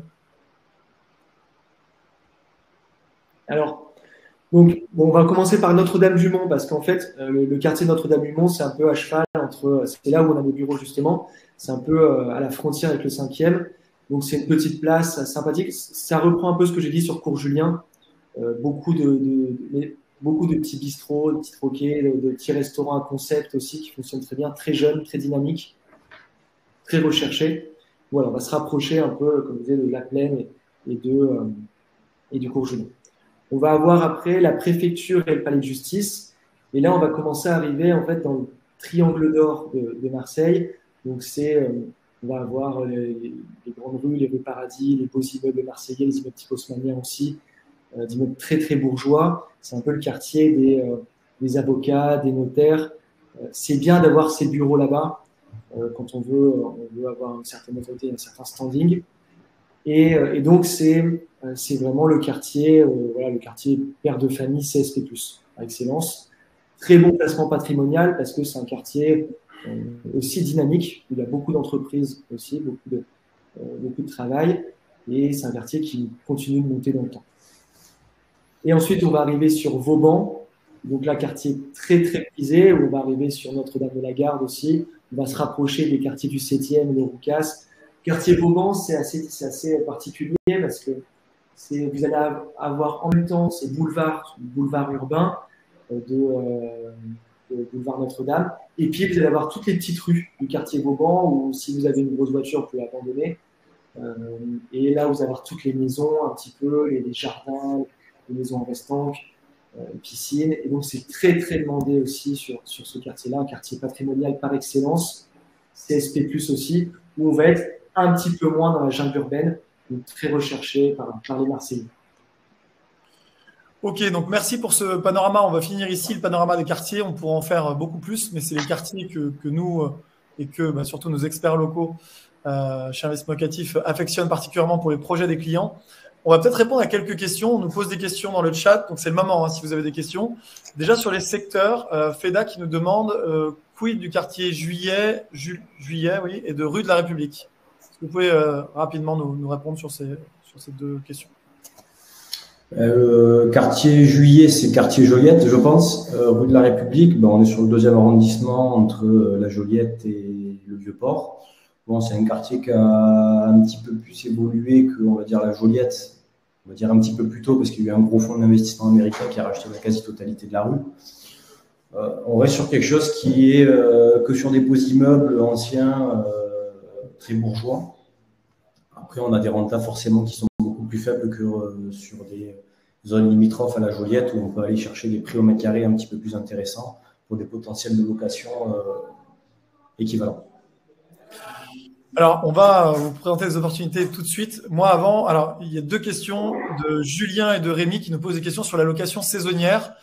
Alors, donc, bon, on va commencer par Notre-Dame-du-Mont parce qu'en fait, euh, le, le quartier Notre-Dame-du-Mont, c'est un peu à cheval entre. C'est là où on a nos bureaux justement. C'est un peu euh, à la frontière avec le cinquième. Donc, c'est une petite place sympathique. Ça reprend un peu ce que j'ai dit sur Cours Julien. Euh, beaucoup de, de, de, beaucoup de petits bistrots, de petits troquets, de, de petits restaurants à concept aussi qui fonctionnent très bien, très jeunes, très dynamiques, très recherchés. Voilà, on va se rapprocher un peu, comme je disais, de la Plaine et, et, de, euh, et du Cours Julien. On va avoir après la préfecture et le palais de justice. Et là, on va commencer à arriver en fait dans le triangle d'or de, de Marseille. Donc, c'est, euh, on va avoir les, les grandes rues, les rues Paradis, les beaux immeubles marseillais, les immeubles type haussmanniens aussi, euh, des immeubles très très bourgeois. C'est un peu le quartier des, euh, des avocats, des notaires. Euh, c'est bien d'avoir ces bureaux là-bas euh, quand on veut, on veut avoir une certaine autorité, un certain standing. Et, et donc, c'est, c'est vraiment le quartier, euh, voilà, le quartier père de famille C S P plus, par excellence. Très bon placement patrimonial parce que c'est un quartier euh, aussi dynamique, où il y a beaucoup d'entreprises aussi, beaucoup de, euh, beaucoup de travail. Et c'est un quartier qui continue de monter dans le temps. Et ensuite, on va arriver sur Vauban. Donc là, quartier très, très prisé, où on va arriver sur Notre-Dame-de-la-Garde aussi. On va se rapprocher des quartiers du septième, le Roucas. Quartier Vauban, c'est assez, c'est assez particulier parce que c'est, vous allez avoir en même temps ces boulevards, boulevard urbain de, euh, de boulevard Notre-Dame, et puis vous allez avoir toutes les petites rues du quartier Vauban où si vous avez une grosse voiture, vous pouvez l'abandonner. Euh, et là, vous allez avoir toutes les maisons, un petit peu, les, les jardins, les maisons en restanque, euh, piscines. Et donc, c'est très, très demandé aussi sur, sur ce quartier-là, un quartier patrimonial par excellence, C S P plus aussi, où on va être un petit peu moins dans la jungle urbaine, donc très recherché par, par les Marseillais. Ok, donc merci pour ce panorama. On va finir ici le panorama des quartiers. On pourra en faire beaucoup plus, mais c'est les quartiers que, que nous euh, et que bah, surtout nos experts locaux euh, chez Investissement Locatif affectionnent particulièrement pour les projets des clients. On va peut-être répondre à quelques questions. On nous pose des questions dans le chat, donc c'est le moment hein, si vous avez des questions. Déjà sur les secteurs, euh, Feda qui nous demande euh, quid du quartier Juillet, Ju- Juillet oui, et de rue de la République. Est-ce que vous pouvez euh, rapidement nous, nous répondre sur ces, sur ces deux questions? Euh, quartier Juillet, c'est quartier Joliette, je pense. Euh, rue de la République, ben, on est sur le deuxième arrondissement entre euh, la Joliette et le Vieux-Port. Bon, c'est un quartier qui a un petit peu plus évolué que, on va dire, la Joliette. On va dire un petit peu plus tôt parce qu'il y a eu un gros fonds d'investissement américain qui a racheté la quasi-totalité de la rue. Euh, on reste sur quelque chose qui est euh, que sur des beaux immeubles anciens, euh, très bourgeois. Après, on a des rentas forcément qui sont beaucoup plus faibles que euh, sur des zones limitrophes à la Joliette où on peut aller chercher des prix au mètre carré un petit peu plus intéressants pour des potentiels de location euh, équivalents. Alors, on va vous présenter les opportunités tout de suite. Moi, avant, alors il y a deux questions de Julien et de Rémi qui nous posent des questions sur la location saisonnière.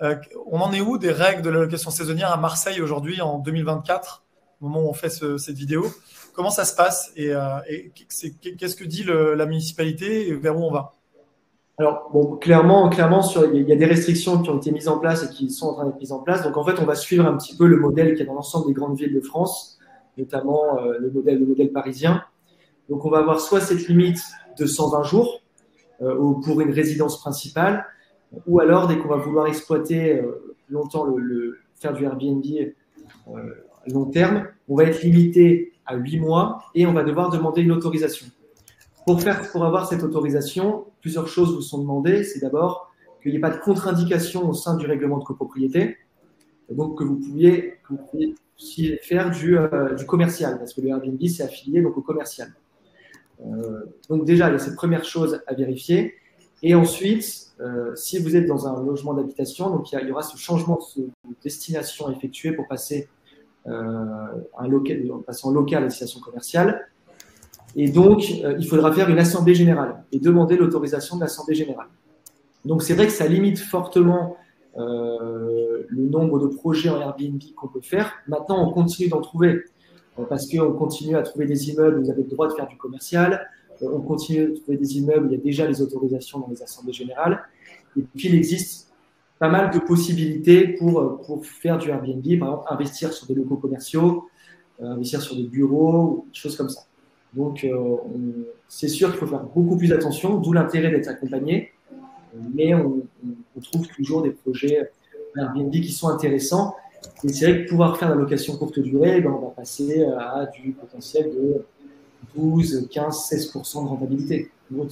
Euh, on en est où des règles de la location saisonnière à Marseille aujourd'hui en deux mille vingt-quatre, au moment où on fait ce, cette vidéo? Comment ça se passe et, euh, et qu'est-ce que dit le, la municipalité et vers où on va? Alors, bon, clairement, clairement sur, il y a des restrictions qui ont été mises en place et qui sont en train d'être mises en place. Donc, en fait, on va suivre un petit peu le modèle qu'il y a dans l'ensemble des grandes villes de France, notamment euh, le, modèle, le modèle parisien. Donc, on va avoir soit cette limite de cent vingt jours euh, pour une résidence principale, ou alors, dès qu'on va vouloir exploiter euh, longtemps, le, le, faire du Airbnb euh, à long terme, on va être limité à huit mois et on va devoir demander une autorisation. Pour, faire, pour avoir cette autorisation, plusieurs choses vous sont demandées. C'est d'abord qu'il n'y ait pas de contre-indication au sein du règlement de copropriété, donc que vous pouviez, que vous puissiez faire du, euh, du commercial, parce que le Airbnb, c'est affilié donc, au commercial. Euh, donc déjà, il y a cette première chose à vérifier. Et ensuite, euh, si vous êtes dans un logement d'habitation, donc il y, a, il y aura ce changement de destination effectué pour passer, euh, un local, passer en local à destination commerciale. Et donc, euh, il faudra faire une assemblée générale et demander l'autorisation de l'assemblée générale. Donc, c'est vrai que ça limite fortement euh, le nombre de projets en Airbnb qu'on peut faire. Maintenant, on continue d'en trouver euh, parce qu'on continue à trouver des immeubles où vous avez le droit de faire du commercial. Euh, on continue de trouver des immeubles où il y a déjà les autorisations dans les assemblées générales. Et puis, il existe pas mal de possibilités pour, pour faire du Airbnb, par exemple, investir sur des locaux commerciaux, euh, investir sur des bureaux, des choses comme ça. Donc, euh, c'est sûr qu'il faut faire beaucoup plus attention, d'où l'intérêt d'être accompagné. Mais on, on, on trouve toujours des projets Airbnb qui sont intéressants. Et c'est vrai que pouvoir faire la location courte durée, ben, on va passer à du potentiel de douze, quinze, seize pour cent de rentabilité.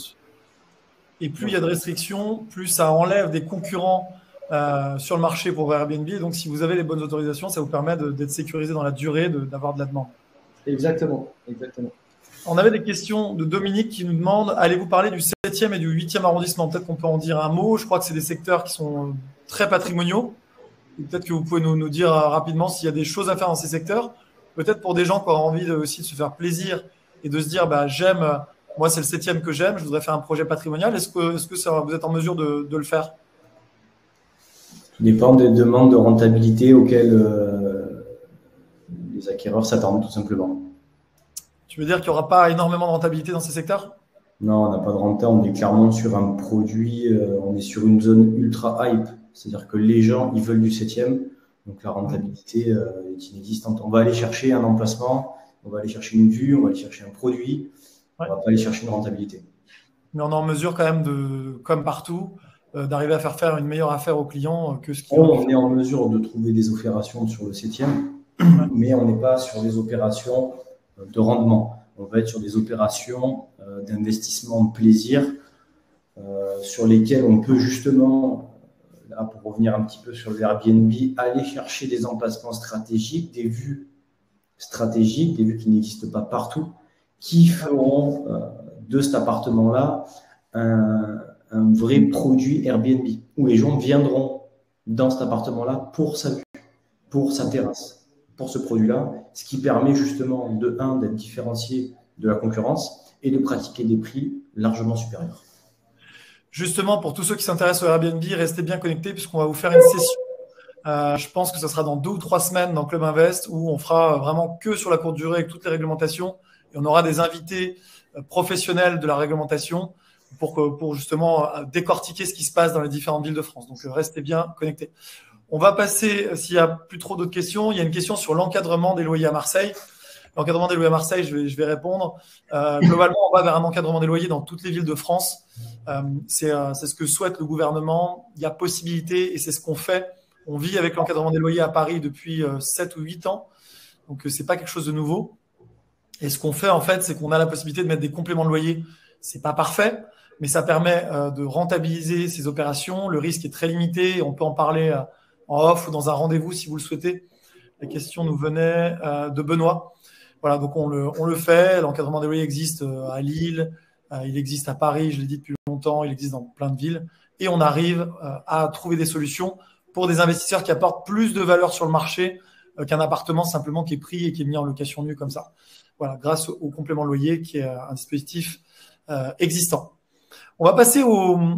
Et plus il y a de restrictions, plus ça enlève des concurrents euh, sur le marché pour Airbnb. Et donc, si vous avez les bonnes autorisations, ça vous permet d'être sécurisé dans la durée, d'avoir de, de la demande. Exactement, exactement. On avait des questions de Dominique qui nous demande, allez-vous parler du septième et du huitième arrondissement? Peut-être qu'on peut en dire un mot. Je crois que c'est des secteurs qui sont très patrimoniaux. Peut-être que vous pouvez nous, nous dire rapidement s'il y a des choses à faire dans ces secteurs. Peut-être pour des gens qui auront envie de, aussi de se faire plaisir et de se dire, bah, j'aime, moi c'est le septième que j'aime, je voudrais faire un projet patrimonial. Est-ce que, est-ce que ça, vous êtes en mesure de, de le faire? Tout dépend des demandes de rentabilité auxquelles euh, les acquéreurs s'attendent tout simplement. Tu veux dire qu'il n'y aura pas énormément de rentabilité dans ces secteurs? Non, on n'a pas de renta. On est clairement sur un produit, euh, on est sur une zone ultra hype. C'est-à-dire que les gens, ils veulent du septième. Donc la rentabilité euh, est inexistante. On va aller chercher un emplacement, on va aller chercher une vue, on va aller chercher un produit. Ouais. On ne va pas aller chercher une rentabilité. Mais on est en mesure quand même, de, comme partout, euh, d'arriver à faire faire une meilleure affaire aux clients que ce qui. On, on est en mesure de trouver des opérations sur le septième, ouais. Mais on n'est pas sur des opérations de rendement. On va être sur des opérations euh, d'investissement de plaisir euh, sur lesquelles on peut justement, là pour revenir un petit peu sur le Airbnb, aller chercher des emplacements stratégiques, des vues stratégiques, des vues qui n'existent pas partout, qui feront euh, de cet appartement-là un, un vrai produit Airbnb, où les gens viendront dans cet appartement-là pour sa vue, pour sa terrasse. Pour ce produit-là, ce qui permet justement de un d'être différencié de la concurrence et de pratiquer des prix largement supérieurs. Justement, pour tous ceux qui s'intéressent au Airbnb, restez bien connectés puisqu'on va vous faire une session. Euh, je pense que ce sera dans deux ou trois semaines dans Club Invest où on fera vraiment que sur la courte durée avec toutes les réglementations et on aura des invités professionnels de la réglementation pour, que, pour justement décortiquer ce qui se passe dans les différentes villes de France. Donc restez bien connectés. On va passer, s'il n'y a plus trop d'autres questions, il y a une question sur l'encadrement des loyers à Marseille. L'encadrement des loyers à Marseille, je vais, je vais répondre. Euh, globalement, on va vers un encadrement des loyers dans toutes les villes de France. Euh, c'est, euh, c'est ce que souhaite le gouvernement. Il y a possibilité et c'est ce qu'on fait. On vit avec l'encadrement des loyers à Paris depuis euh, sept ou huit ans. Donc, euh, ce n'est pas quelque chose de nouveau. Et ce qu'on fait, en fait, c'est qu'on a la possibilité de mettre des compléments de loyer. Ce n'est pas parfait, mais ça permet euh, de rentabiliser ces opérations. Le risque est très limité. On peut en parler euh, en off ou dans un rendez-vous si vous le souhaitez. La question nous venait euh, de Benoît. Voilà, donc on le, on le fait. L'encadrement des loyers existe euh, à Lille, euh, il existe à Paris, je l'ai dit depuis longtemps, il existe dans plein de villes. Et on arrive euh, à trouver des solutions pour des investisseurs qui apportent plus de valeur sur le marché euh, qu'un appartement simplement qui est pris et qui est mis en location nue comme ça. Voilà, grâce au, au complément de loyer qui est un dispositif euh, existant. On va passer au,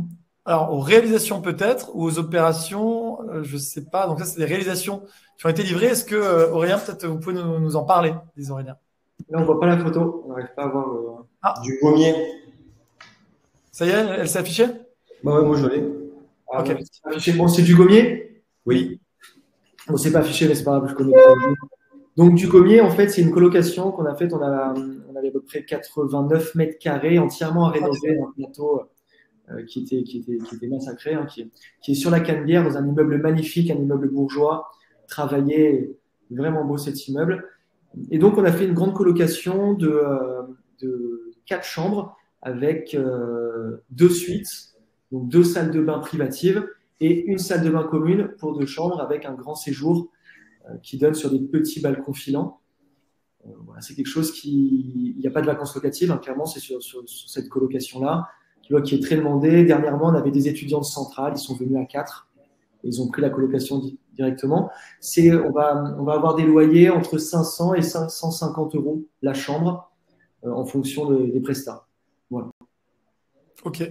Alors, aux réalisations peut-être, ou aux opérations, euh, je ne sais pas. Donc ça, c'est des réalisations qui ont été livrées. Est-ce que, euh, Aurélien, peut-être vous pouvez nous, nous en parler, des Aurélien? Là, on voit pas la photo. On n'arrive pas à voir le. Ah, Du pommier. ça y est, elle, elle s'est affichée? Bah ouais, moi je l'ai. Ah, Ok. non, c'est pas affiché. Bon, c'est du gommier. Oui. Bon, c'est pas affiché, mais c'est pas grave, je connais pas. Donc, du Gommier, en fait, c'est une colocation qu'on a faite. On, a, on avait à peu près quatre-vingt-neuf mètres carrés entièrement à rénover, un plateau euh, qui, était, qui, était, qui était massacré, hein, qui, est, qui est sur la Canebière, dans un immeuble magnifique, un immeuble bourgeois, travaillé, vraiment beau cet immeuble. Et donc, on a fait une grande colocation de, euh, de quatre chambres avec euh, deux suites, donc deux salles de bain privatives et une salle de bain commune pour deux chambres avec un grand séjour euh, qui donne sur des petits balcons filants. Euh, voilà, c'est quelque chose qui... Il n'y a pas de vacances locatives, hein, clairement, c'est sur, sur, sur cette colocation-là, tu vois, qui est très demandée. Dernièrement, on avait des étudiants de Centrale, ils sont venus à quatre. Ils ont pris la colocation di- directement. C'est, on, va, on va avoir des loyers entre cinq cents et cinq cent cinquante euros la chambre euh, en fonction de- des prestats. Voilà. Ok.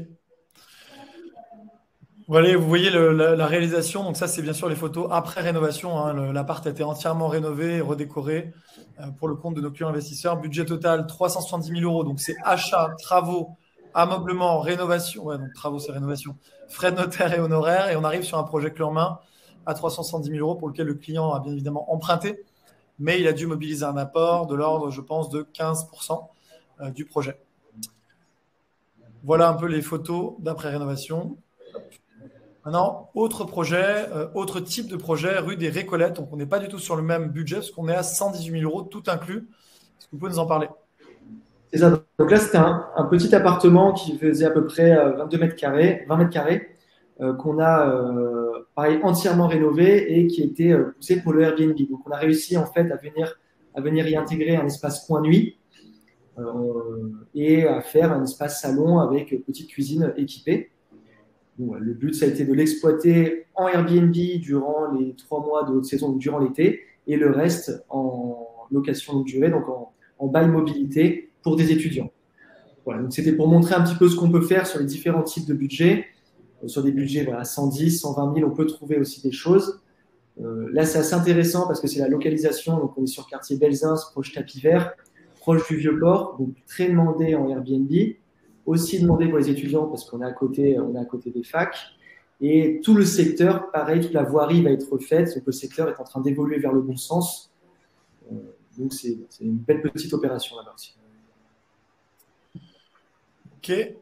Voilà, vous voyez le- la, la réalisation. Donc ça, c'est bien sûr les photos après rénovation, hein. Le- L'appart a été entièrement rénové et redécoré euh, pour le compte de nos clients investisseurs. Budget total trois cent soixante-dix mille euros. Donc c'est achat, travaux, ameublement, rénovation. Ouais, donc travaux, c'est rénovation. Frais de notaire et honoraires. Et on arrive sur un projet clé en main à trois cent soixante-dix mille euros pour lequel le client a bien évidemment emprunté. Mais il a dû mobiliser un apport de l'ordre, je pense, de quinze pour cent euh, du projet. Voilà un peu les photos d'après rénovation. Maintenant, autre projet, euh, autre type de projet, rue des Récolettes. Donc, on n'est pas du tout sur le même budget parce qu'on est à cent dix-huit mille euros, tout inclus. Est-ce que vous pouvez nous en parler? C'est ça. Donc là, c'était un, un petit appartement qui faisait à peu près euh, vingt-deux mètres carrés, vingt mètres carrés, euh, qu'on a euh, pareil, entièrement rénové et qui était euh, poussé pour le Airbnb. Donc, on a réussi en fait à venir, à venir y intégrer un espace coin nuit euh, et à faire un espace salon avec petite cuisine équipée. Bon, le but, ça a été de l'exploiter en Airbnb durant les trois mois de haute saison, donc durant l'été, et le reste en location longue durée, donc en, en bail mobilité pour des étudiants. Voilà, donc c'était pour montrer un petit peu ce qu'on peut faire sur les différents types de budgets. Euh, sur des budgets voilà, cent dix, cent vingt mille, on peut trouver aussi des choses. Euh, là, c'est assez intéressant parce que c'est la localisation. Donc, on est sur quartier Belzins, proche Tapis Vert, proche du Vieux-Port, donc très demandé en Airbnb. Aussi demandé pour les étudiants parce qu'on est à côté, on est à côté des facs. Et tout le secteur, pareil, toute la voirie va être faite. Donc, le secteur est en train d'évoluer vers le bon sens. Euh, donc, c'est, c'est une belle petite opération là-bas aussi. Ok.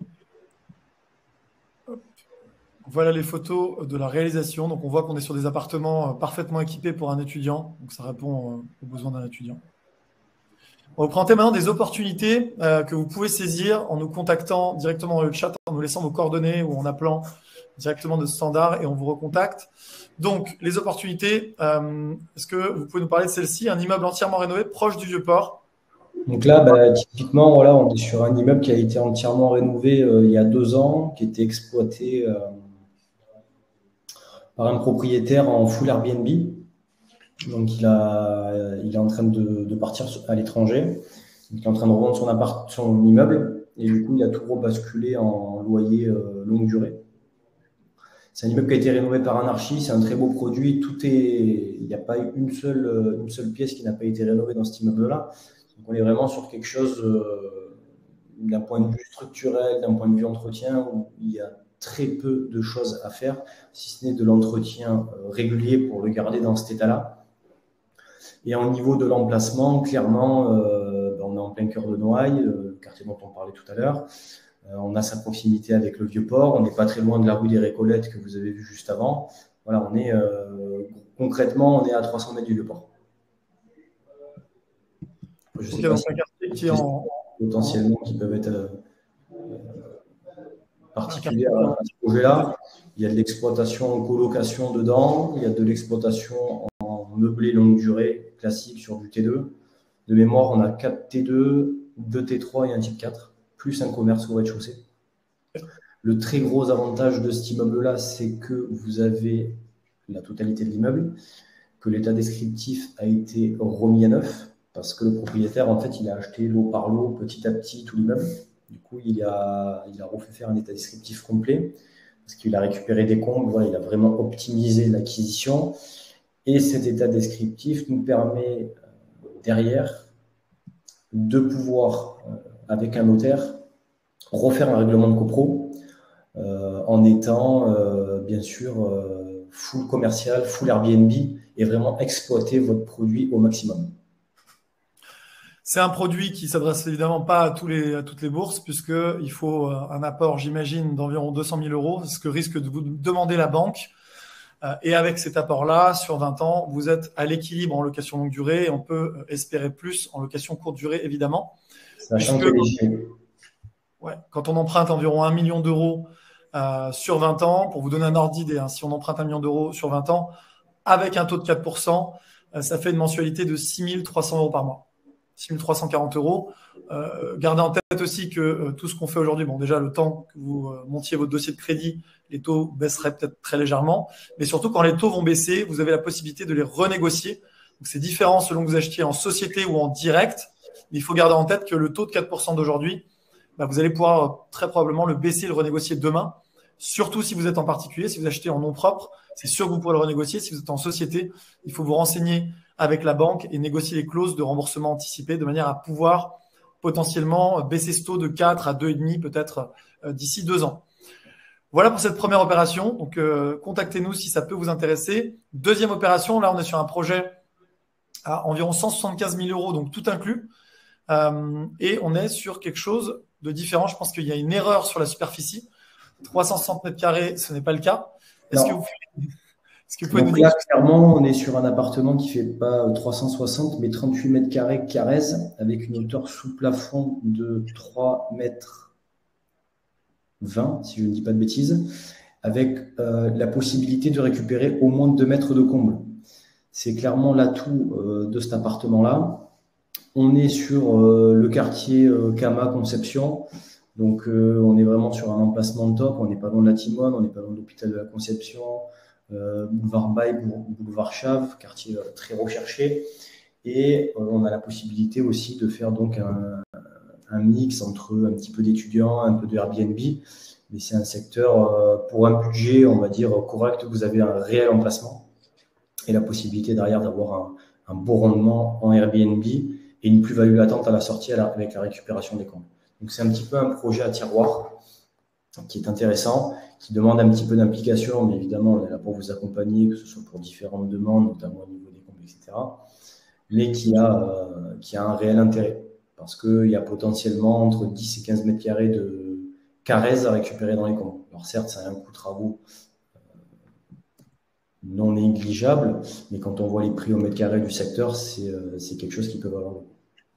Hop. Voilà les photos de la réalisation. Donc, on voit qu'on est sur des appartements parfaitement équipés pour un étudiant. Donc, ça répond aux besoins d'un étudiant. On va vous présenter maintenant des opportunités euh, que vous pouvez saisir en nous contactant directement dans le chat, en nous laissant vos coordonnées ou en appelant directement de Standard et on vous recontacte. Donc, les opportunités, euh, est-ce que vous pouvez nous parler de celle-ci? Un immeuble entièrement rénové proche du Vieux-Port. Donc là, bah, typiquement, voilà, on est sur un immeuble qui a été entièrement rénové euh, il y a deux ans, qui était exploité euh, par un propriétaire en full Airbnb. Donc, il, a, il est en train de, de partir à l'étranger. Il est en train de revendre son appart, son immeuble. Et du coup, il a tout rebasculé en loyer euh, longue durée. C'est un immeuble qui a été rénové par un archi. C'est un très beau produit. Tout est, il n'y a pas une seule, une seule pièce qui n'a pas été rénovée dans cet immeuble-là. Donc, on est vraiment sur quelque chose euh, d'un point de vue structurel, d'un point de vue entretien, où il y a très peu de choses à faire, si ce n'est de l'entretien euh, régulier pour le garder dans cet état-là. Et au niveau de l'emplacement, clairement, euh, on est en plein cœur de Noailles, le quartier dont on parlait tout à l'heure. Euh, on a sa proximité avec le Vieux-Port. On n'est pas très loin de la rue des Récolettes que vous avez vu juste avant. Voilà, on est euh, concrètement, on est à trois cents mètres du Vieux-Port. Je sais Donc, pas donc un quartier qui est en potentiellement qui peuvent être euh, particuliers à, à ce projet-là. Il y a de l'exploitation en colocation dedans, il y a de l'exploitation en meublé longue durée classique sur du T deux. De mémoire, on a quatre T deux, deux T trois et un type quatre, plus un commerce au rez-de-chaussée. Le très gros avantage de cet immeuble-là, c'est que vous avez la totalité de l'immeuble, que l'état descriptif a été remis à neuf, parce que le propriétaire, en fait, il a acheté lot par lot, petit à petit, tout l'immeuble. Du coup, il a, il a refait faire un état descriptif complet. parce qu'il a récupéré des combles, voilà, il a vraiment optimisé l'acquisition. Et cet état descriptif nous permet derrière de pouvoir, avec un notaire, refaire un règlement de copro euh, en étant euh, bien sûr euh, full commercial, full Airbnb et vraiment exploiter votre produit au maximum. C'est un produit qui s'adresse évidemment pas à, tous les, à toutes les bourses, puisqu'il faut un apport, j'imagine, d'environ deux cent mille euros, ce que risque de vous demander la banque. Et avec cet apport-là, sur vingt ans, vous êtes à l'équilibre en location longue durée et on peut espérer plus en location courte durée, évidemment. Sachant que ouais, quand on emprunte environ un million d'euros euh, sur vingt ans, pour vous donner un ordre d'idée, hein, si on emprunte un million d'euros sur vingt ans, avec un taux de quatre pour cent, euh, ça fait une mensualité de six mille trois cents euros par mois. six mille trois cent quarante euros. Euh, gardez en tête aussi que euh, tout ce qu'on fait aujourd'hui, bon, déjà, le temps que vous euh, montiez votre dossier de crédit, les taux baisseraient peut-être très légèrement. Mais surtout, quand les taux vont baisser, vous avez la possibilité de les renégocier. Donc, c'est différent selon que vous achetiez en société ou en direct. Mais il faut garder en tête que le taux de quatre pour cent d'aujourd'hui, bah, vous allez pouvoir euh, très probablement le baisser et le renégocier demain. Surtout si vous êtes en particulier, si vous achetez en nom propre, c'est sûr que vous pourrez le renégocier. Si vous êtes en société, il faut vous renseigner avec la banque et négocier les clauses de remboursement anticipé de manière à pouvoir potentiellement baisser ce taux de quatre à deux virgule cinq peut-être euh, d'ici deux ans. Voilà pour cette première opération. Donc, euh, contactez-nous si ça peut vous intéresser. Deuxième opération, là, on est sur un projet à environ cent soixante-quinze mille euros, donc tout inclus. Euh, et on est sur quelque chose de différent. Je pense qu'il y a une erreur sur la superficie. trois cent soixante mètres carrés, ce n'est pas le cas. Est-ce que vous, est-ce que vous pouvez Donc nous là, dire... clairement, on est sur un appartement qui fait pas trois cent soixante, mais trente-huit mètres carrés Carrez, avec une hauteur sous plafond de trois mètres vingt, si je ne dis pas de bêtises, avec euh, la possibilité de récupérer au moins deux mètres de comble. C'est clairement l'atout euh, de cet appartement-là. On est sur euh, le quartier euh, Cama Conception. Donc, euh, on est vraiment sur un emplacement top. On n'est pas loin de la Timone, on n'est pas loin de l'hôpital de la Conception, euh, boulevard Baye, boulevard Chave, quartier euh, très recherché. Et euh, on a la possibilité aussi de faire donc un, un mix entre un petit peu d'étudiants, un peu de Airbnb. Mais c'est un secteur, euh, pour un budget, on va dire, correct, vous avez un réel emplacement et la possibilité derrière d'avoir un, un beau rendement en Airbnb et une plus-value latente à la sortie avec la récupération des comptes. Donc, c'est un petit peu un projet à tiroir qui est intéressant, qui demande un petit peu d'implication, mais évidemment, on est là pour vous accompagner, que ce soit pour différentes demandes, notamment au niveau des comptes, et cetera, mais qui a, euh, qui a un réel intérêt parce qu'il y a potentiellement entre dix et quinze mètres carrés de Carrez à récupérer dans les comptes. Alors, certes, ça a un coût de travaux non négligeable, mais quand on voit les prix au mètre carré du secteur, c'est euh, c'est quelque chose qui peut valoir le coup.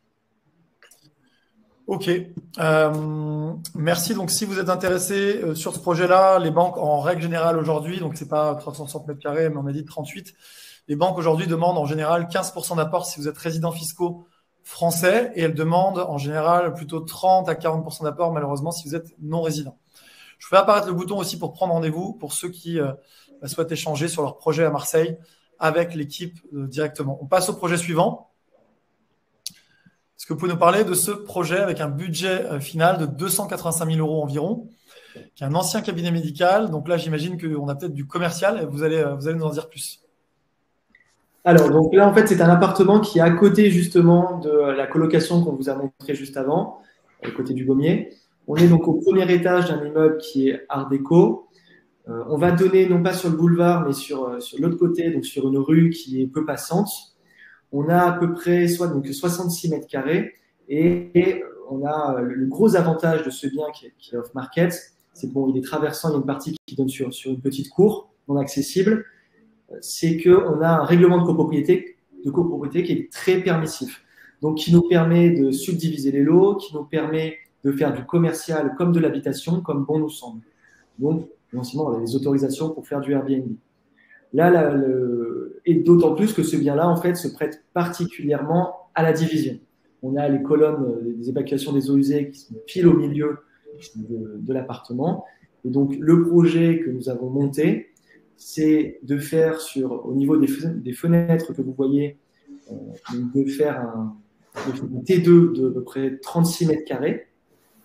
Ok, euh, merci. Donc, si vous êtes intéressé euh, sur ce projet-là, les banques, en règle générale aujourd'hui, donc c'est pas trois cent soixante mètres carrés, mais on a dit trente-huit, les banques aujourd'hui demandent en général quinze pour cent d'apport si vous êtes résident fiscaux français, et elles demandent en général plutôt trente à quarante pour cent d'apport, malheureusement, si vous êtes non résident. Je fais apparaître le bouton aussi pour prendre rendez-vous pour ceux qui euh, souhaitent échanger sur leur projet à Marseille avec l'équipe euh, directement. On passe au projet suivant. Est-ce que vous pouvez nous parler de ce projet avec un budget euh, final de deux cent quatre-vingt-cinq mille euros environ, qui est un ancien cabinet médical? Donc là, j'imagine qu'on a peut-être du commercial et vous allez, euh, vous allez nous en dire plus. Alors, donc là, en fait, c'est un appartement qui est à côté justement de la colocation qu'on vous a montré juste avant, à côté du Gommier. On est donc au premier étage d'un immeuble qui est Art déco. Euh, on va donner non pas sur le boulevard, mais sur, euh, sur l'autre côté, donc sur une rue qui est peu passante. On a à peu près soit, donc soixante-six mètres carrés et, et on a le, le gros avantage de ce bien qui est, qui est off-market, c'est que bon, il est traversant, il y a une partie qui donne sur, sur une petite cour non accessible. C'est qu'on a un règlement de copropriété, de copropriété qui est très permissif, donc qui nous permet de subdiviser les lots, qui nous permet de faire du commercial comme de l'habitation, comme bon nous semble. Donc, essentiellement, on a les autorisations pour faire du Airbnb. Là, là le... et d'autant plus que ce bien-là, en fait, se prête particulièrement à la division. On a les colonnes des évacuations des eaux usées qui sont pile au milieu de, de l'appartement. Et donc, le projet que nous avons monté, c'est de faire sur, au niveau des, des fenêtres que vous voyez, euh, de faire un, un T deux de à peu près trente-six mètres carrés,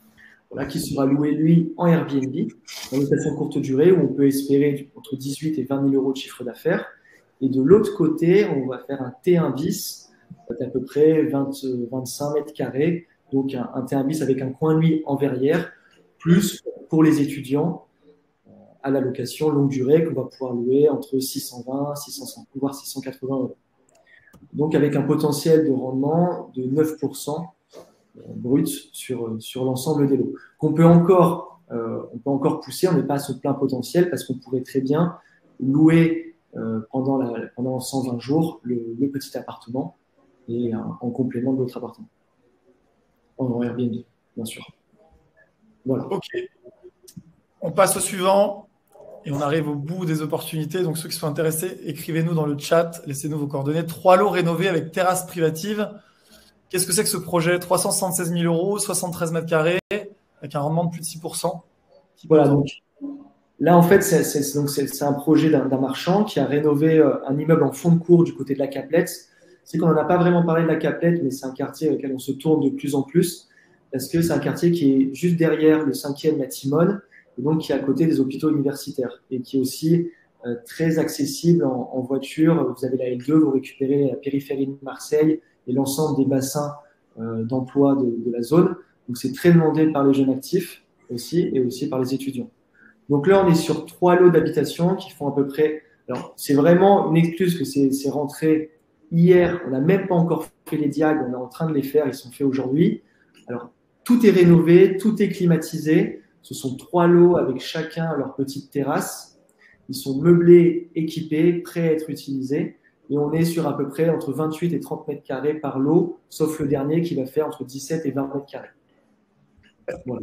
voilà, qui sera loué, lui, en Airbnb, en location courte durée, où on peut espérer entre dix-huit et vingt mille euros de chiffre d'affaires. Et de l'autre côté, on va faire un T un bis, d'à peu près vingt, vingt-cinq mètres carrés, donc un, un T un bis avec un coin de nuit en verrière, plus pour les étudiants, à la location longue durée qu'on va pouvoir louer entre six cent vingt, six cent cinquante, voire six cent quatre-vingts euros. Donc avec un potentiel de rendement de neuf pour cent brut sur, sur l'ensemble des lots. Qu'on peut encore, euh, on peut encore pousser, on n'est pas à ce plein potentiel parce qu'on pourrait très bien louer euh, pendant, la, pendant cent vingt jours le, le petit appartement et euh, en complément de l'autre appartement. En Airbnb, bien sûr. Voilà. Ok. On passe au suivant. Et on arrive au bout des opportunités. Donc, ceux qui sont intéressés, écrivez-nous dans le chat. Laissez-nous vos coordonnées. Trois lots rénovés avec terrasse privative. Qu'est-ce que c'est que ce projet? trois cent soixante-seize mille euros, soixante-treize mètres carrés, avec un rendement de plus de six pour cent. Voilà. Donc, là, en fait, c'est, c'est, donc c'est, c'est un projet d'un, d'un marchand qui a rénové un immeuble en fond de cours du côté de la Caplette. C'est qu'on n'en a pas vraiment parlé de la Caplette, mais c'est un quartier auquel on se tourne de plus en plus parce que c'est un quartier qui est juste derrière le cinquième La Timone, et donc qui est à côté des hôpitaux universitaires et qui est aussi euh, très accessible en, en voiture. Vous avez la L deux, vous récupérez la périphérie de Marseille et l'ensemble des bassins euh, d'emploi de, de la zone. Donc c'est très demandé par les jeunes actifs aussi et aussi par les étudiants. Donc là, on est sur trois lots d'habitation qui font à peu près… Alors, c'est vraiment une excuse que c'est, c'est rentré hier. On n'a même pas encore fait les diags, on est en train de les faire, ils sont faits aujourd'hui. Alors, tout est rénové, tout est climatisé. Ce sont trois lots avec chacun leur petite terrasse. Ils sont meublés, équipés, prêts à être utilisés. Et on est sur à peu près entre vingt-huit et trente mètres carrés par lot, sauf le dernier qui va faire entre dix-sept et vingt mètres carrés. Voilà.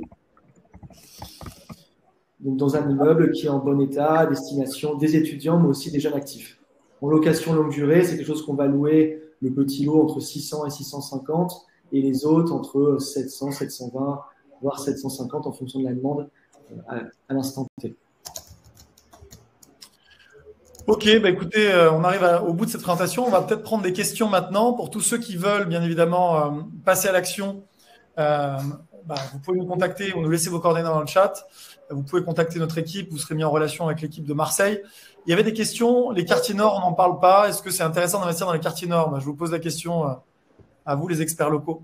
Donc dans un immeuble qui est en bon état, à destination des étudiants, mais aussi des jeunes actifs. En location longue durée, c'est quelque chose qu'on va louer le petit lot entre six cents et six cent cinquante et les autres entre sept cents, sept cent vingt, voire sept cent cinquante en fonction de la demande à, à l'instant T. Ok, bah écoutez, euh, on arrive à, au bout de cette présentation. On va peut-être prendre des questions maintenant pour tous ceux qui veulent, bien évidemment, euh, passer à l'action. Euh, bah, vous pouvez nous contacter ou nous laisser vos coordonnées dans le chat. Vous pouvez contacter notre équipe. Vous serez mis en relation avec l'équipe de Marseille. Il y avait des questions. Les quartiers nord, on n'en parle pas. Est-ce que c'est intéressant d'investir dans les quartiers nord? Bah, je vous pose la question euh, à vous, les experts locaux.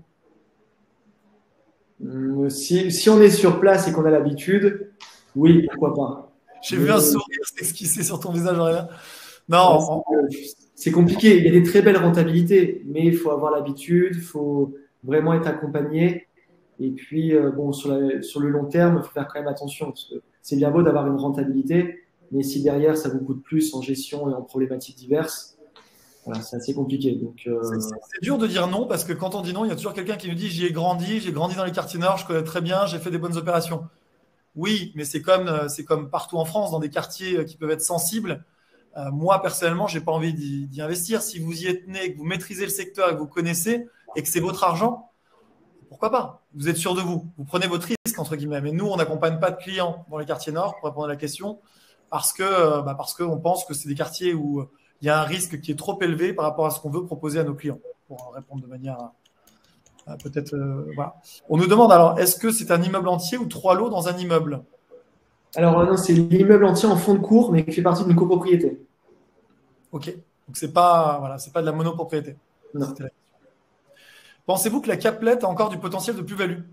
Si, si on est sur place et qu'on a l'habitude, oui, pourquoi pas. J'ai vu un sourire s'esquisser sur ton visage, Aurélien. Non, ouais, c'est, c'est compliqué. Il y a des très belles rentabilités, mais il faut avoir l'habitude, il faut vraiment être accompagné. Et puis, euh, bon, sur, la, sur le long terme, il faut faire quand même attention, parce que c'est bien beau d'avoir une rentabilité, mais si derrière, ça vous coûte plus en gestion et en problématiques diverses, voilà, c'est assez compliqué. Donc, euh... c'est, c'est, c'est dur de dire non, parce que quand on dit non, il y a toujours quelqu'un qui nous dit « j'y ai grandi, j'ai grandi dans les quartiers nord, je connais très bien, j'ai fait des bonnes opérations ». Oui, mais c'est comme, c'est comme partout en France, dans des quartiers qui peuvent être sensibles. Euh, moi, personnellement, je n'ai pas envie d'y, d'y investir. Si vous y êtes né, que vous maîtrisez le secteur et que vous connaissez et que c'est votre argent, pourquoi pas? Vous êtes sûr de vous. Vous prenez votre risque, entre guillemets. Mais nous, on n'accompagne pas de clients dans les quartiers nord, pour répondre à la question, parce que, bah parce qu'on pense que c'est des quartiers où il y a un risque qui est trop élevé par rapport à ce qu'on veut proposer à nos clients, pour répondre de manière… Euh, peut-être, euh, voilà. On nous demande alors, est-ce que c'est un immeuble entier ou trois lots dans un immeuble? Alors non, c'est l'immeuble entier en fond de cours, mais qui fait partie d'une copropriété. Ok, donc c'est pas, voilà, c'est pas de la monopropriété. Non. Pensez-vous que la Caplette a encore du potentiel de plus-value?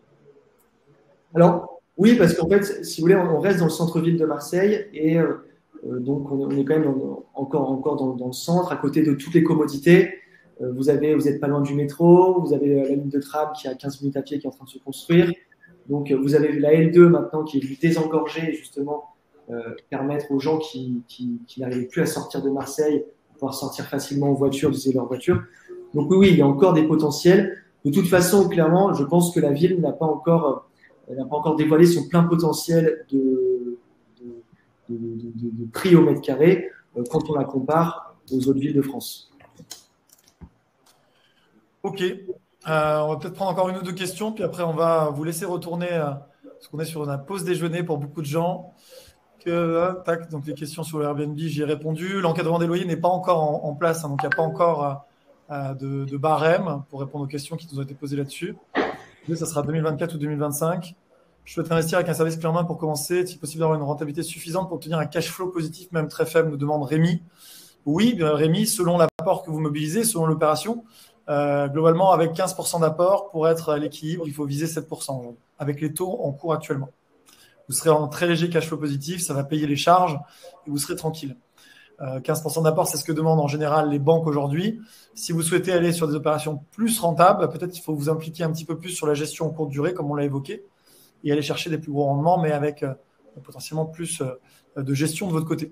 Alors oui, parce qu'en fait, si vous voulez, on reste dans le centre-ville de Marseille et euh, donc on est quand même dans, encore, encore dans, dans le centre, à côté de toutes les commodités. Vous avez, vous êtes pas loin du métro, vous avez la ligne de tram qui a quinze minutes à pied qui est en train de se construire. Donc, vous avez la L deux maintenant qui est désengorgée et justement euh, permettre aux gens qui, qui, qui n'arrivaient plus à sortir de Marseille de pouvoir sortir facilement en voiture, utiliser leur voiture. Donc oui, oui, il y a encore des potentiels. De toute façon, clairement, je pense que la ville n'a pas encore, euh, n'a pas encore dévoilé son plein potentiel de, de, de, de, de prix au mètre carré euh, quand on la compare aux autres villes de France. Ok, euh, on va peut-être prendre encore une ou deux questions, puis après on va vous laisser retourner, euh, parce qu'on est sur une pause déjeuner pour beaucoup de gens. Que, euh, tac, donc les questions sur le Airbnb, j'y ai répondu. L'encadrement des loyers n'est pas encore en, en place, hein, donc il n'y a pas encore euh, de, de barème pour répondre aux questions qui nous ont été posées là-dessus. Ça sera deux mille vingt-quatre ou deux mille vingt-cinq. Je souhaite investir avec un service clé en main pour commencer. Est-il possible d'avoir une rentabilité suffisante pour obtenir un cash flow positif, même très faible, nous demande Rémi. Oui, bien, Rémi, selon l'apport que vous mobilisez, selon l'opération, euh, globalement, avec quinze pour cent d'apport, pour être à l'équilibre, il faut viser sept pour cent avec les taux en cours actuellement. Vous serez en très léger cash flow positif, ça va payer les charges et vous serez tranquille. Euh, quinze pour cent d'apport, c'est ce que demandent en général les banques aujourd'hui. Si vous souhaitez aller sur des opérations plus rentables, peut-être qu'il faut vous impliquer un petit peu plus sur la gestion en courte durée, comme on l'a évoqué, et aller chercher des plus gros rendements, mais avec euh, potentiellement plus euh, de gestion de votre côté.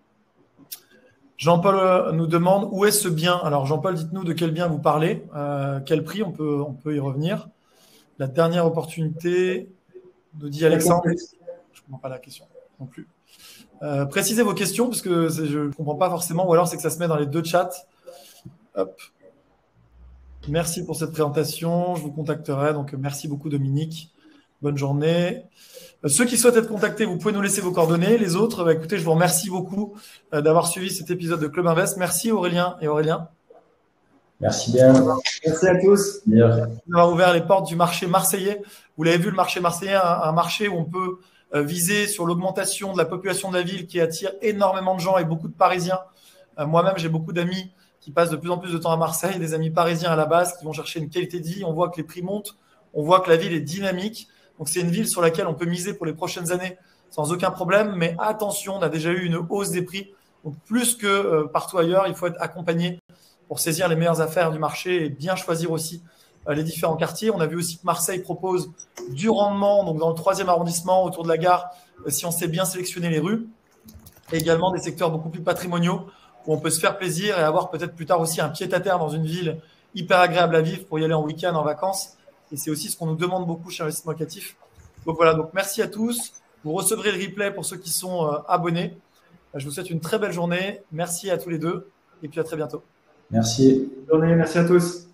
Jean-Paul nous demande où est ce bien. Alors Jean-Paul, dites-nous de quel bien vous parlez, euh, quel prix, on peut, on peut y revenir. La dernière opportunité, nous dit Alexandre. Je ne comprends pas la question non plus. Euh, précisez vos questions, parce que je ne comprends pas forcément, ou alors c'est que ça se met dans les deux chats. Hop. Merci pour cette présentation, je vous contacterai. Donc merci beaucoup Dominique. Bonne journée. Ceux qui souhaitent être contactés, vous pouvez nous laisser vos coordonnées. Les autres, bah, écoutez, je vous remercie beaucoup euh, d'avoir suivi cet épisode de Club Invest. Merci Aurélien et Aurélien. Merci bien. Merci à tous. D'avoir ouvert les portes du marché marseillais. Vous l'avez vu, le marché marseillais, un, un marché où on peut euh, viser sur l'augmentation de la population de la ville qui attire énormément de gens et beaucoup de Parisiens. Euh, moi-même, j'ai beaucoup d'amis qui passent de plus en plus de temps à Marseille, des amis parisiens à la base qui vont chercher une qualité de vie. On voit que les prix montent, on voit que la ville est dynamique. Donc, c'est une ville sur laquelle on peut miser pour les prochaines années sans aucun problème. Mais attention, on a déjà eu une hausse des prix. Donc, plus que euh, partout ailleurs, il faut être accompagné pour saisir les meilleures affaires du marché et bien choisir aussi euh, les différents quartiers. On a vu aussi que Marseille propose du rendement, donc dans le troisième arrondissement, autour de la gare, euh, si on sait bien sélectionner les rues. Et également des secteurs beaucoup plus patrimoniaux où on peut se faire plaisir et avoir peut-être plus tard aussi un pied-à-terre dans une ville hyper agréable à vivre pour y aller en week-end, en vacances. Et c'est aussi ce qu'on nous demande beaucoup chez Investissement Locatif. Donc voilà, donc merci à tous. Vous recevrez le replay pour ceux qui sont euh, abonnés. Je vous souhaite une très belle journée. Merci à tous les deux et puis à très bientôt. Merci. Bonne journée, merci à tous.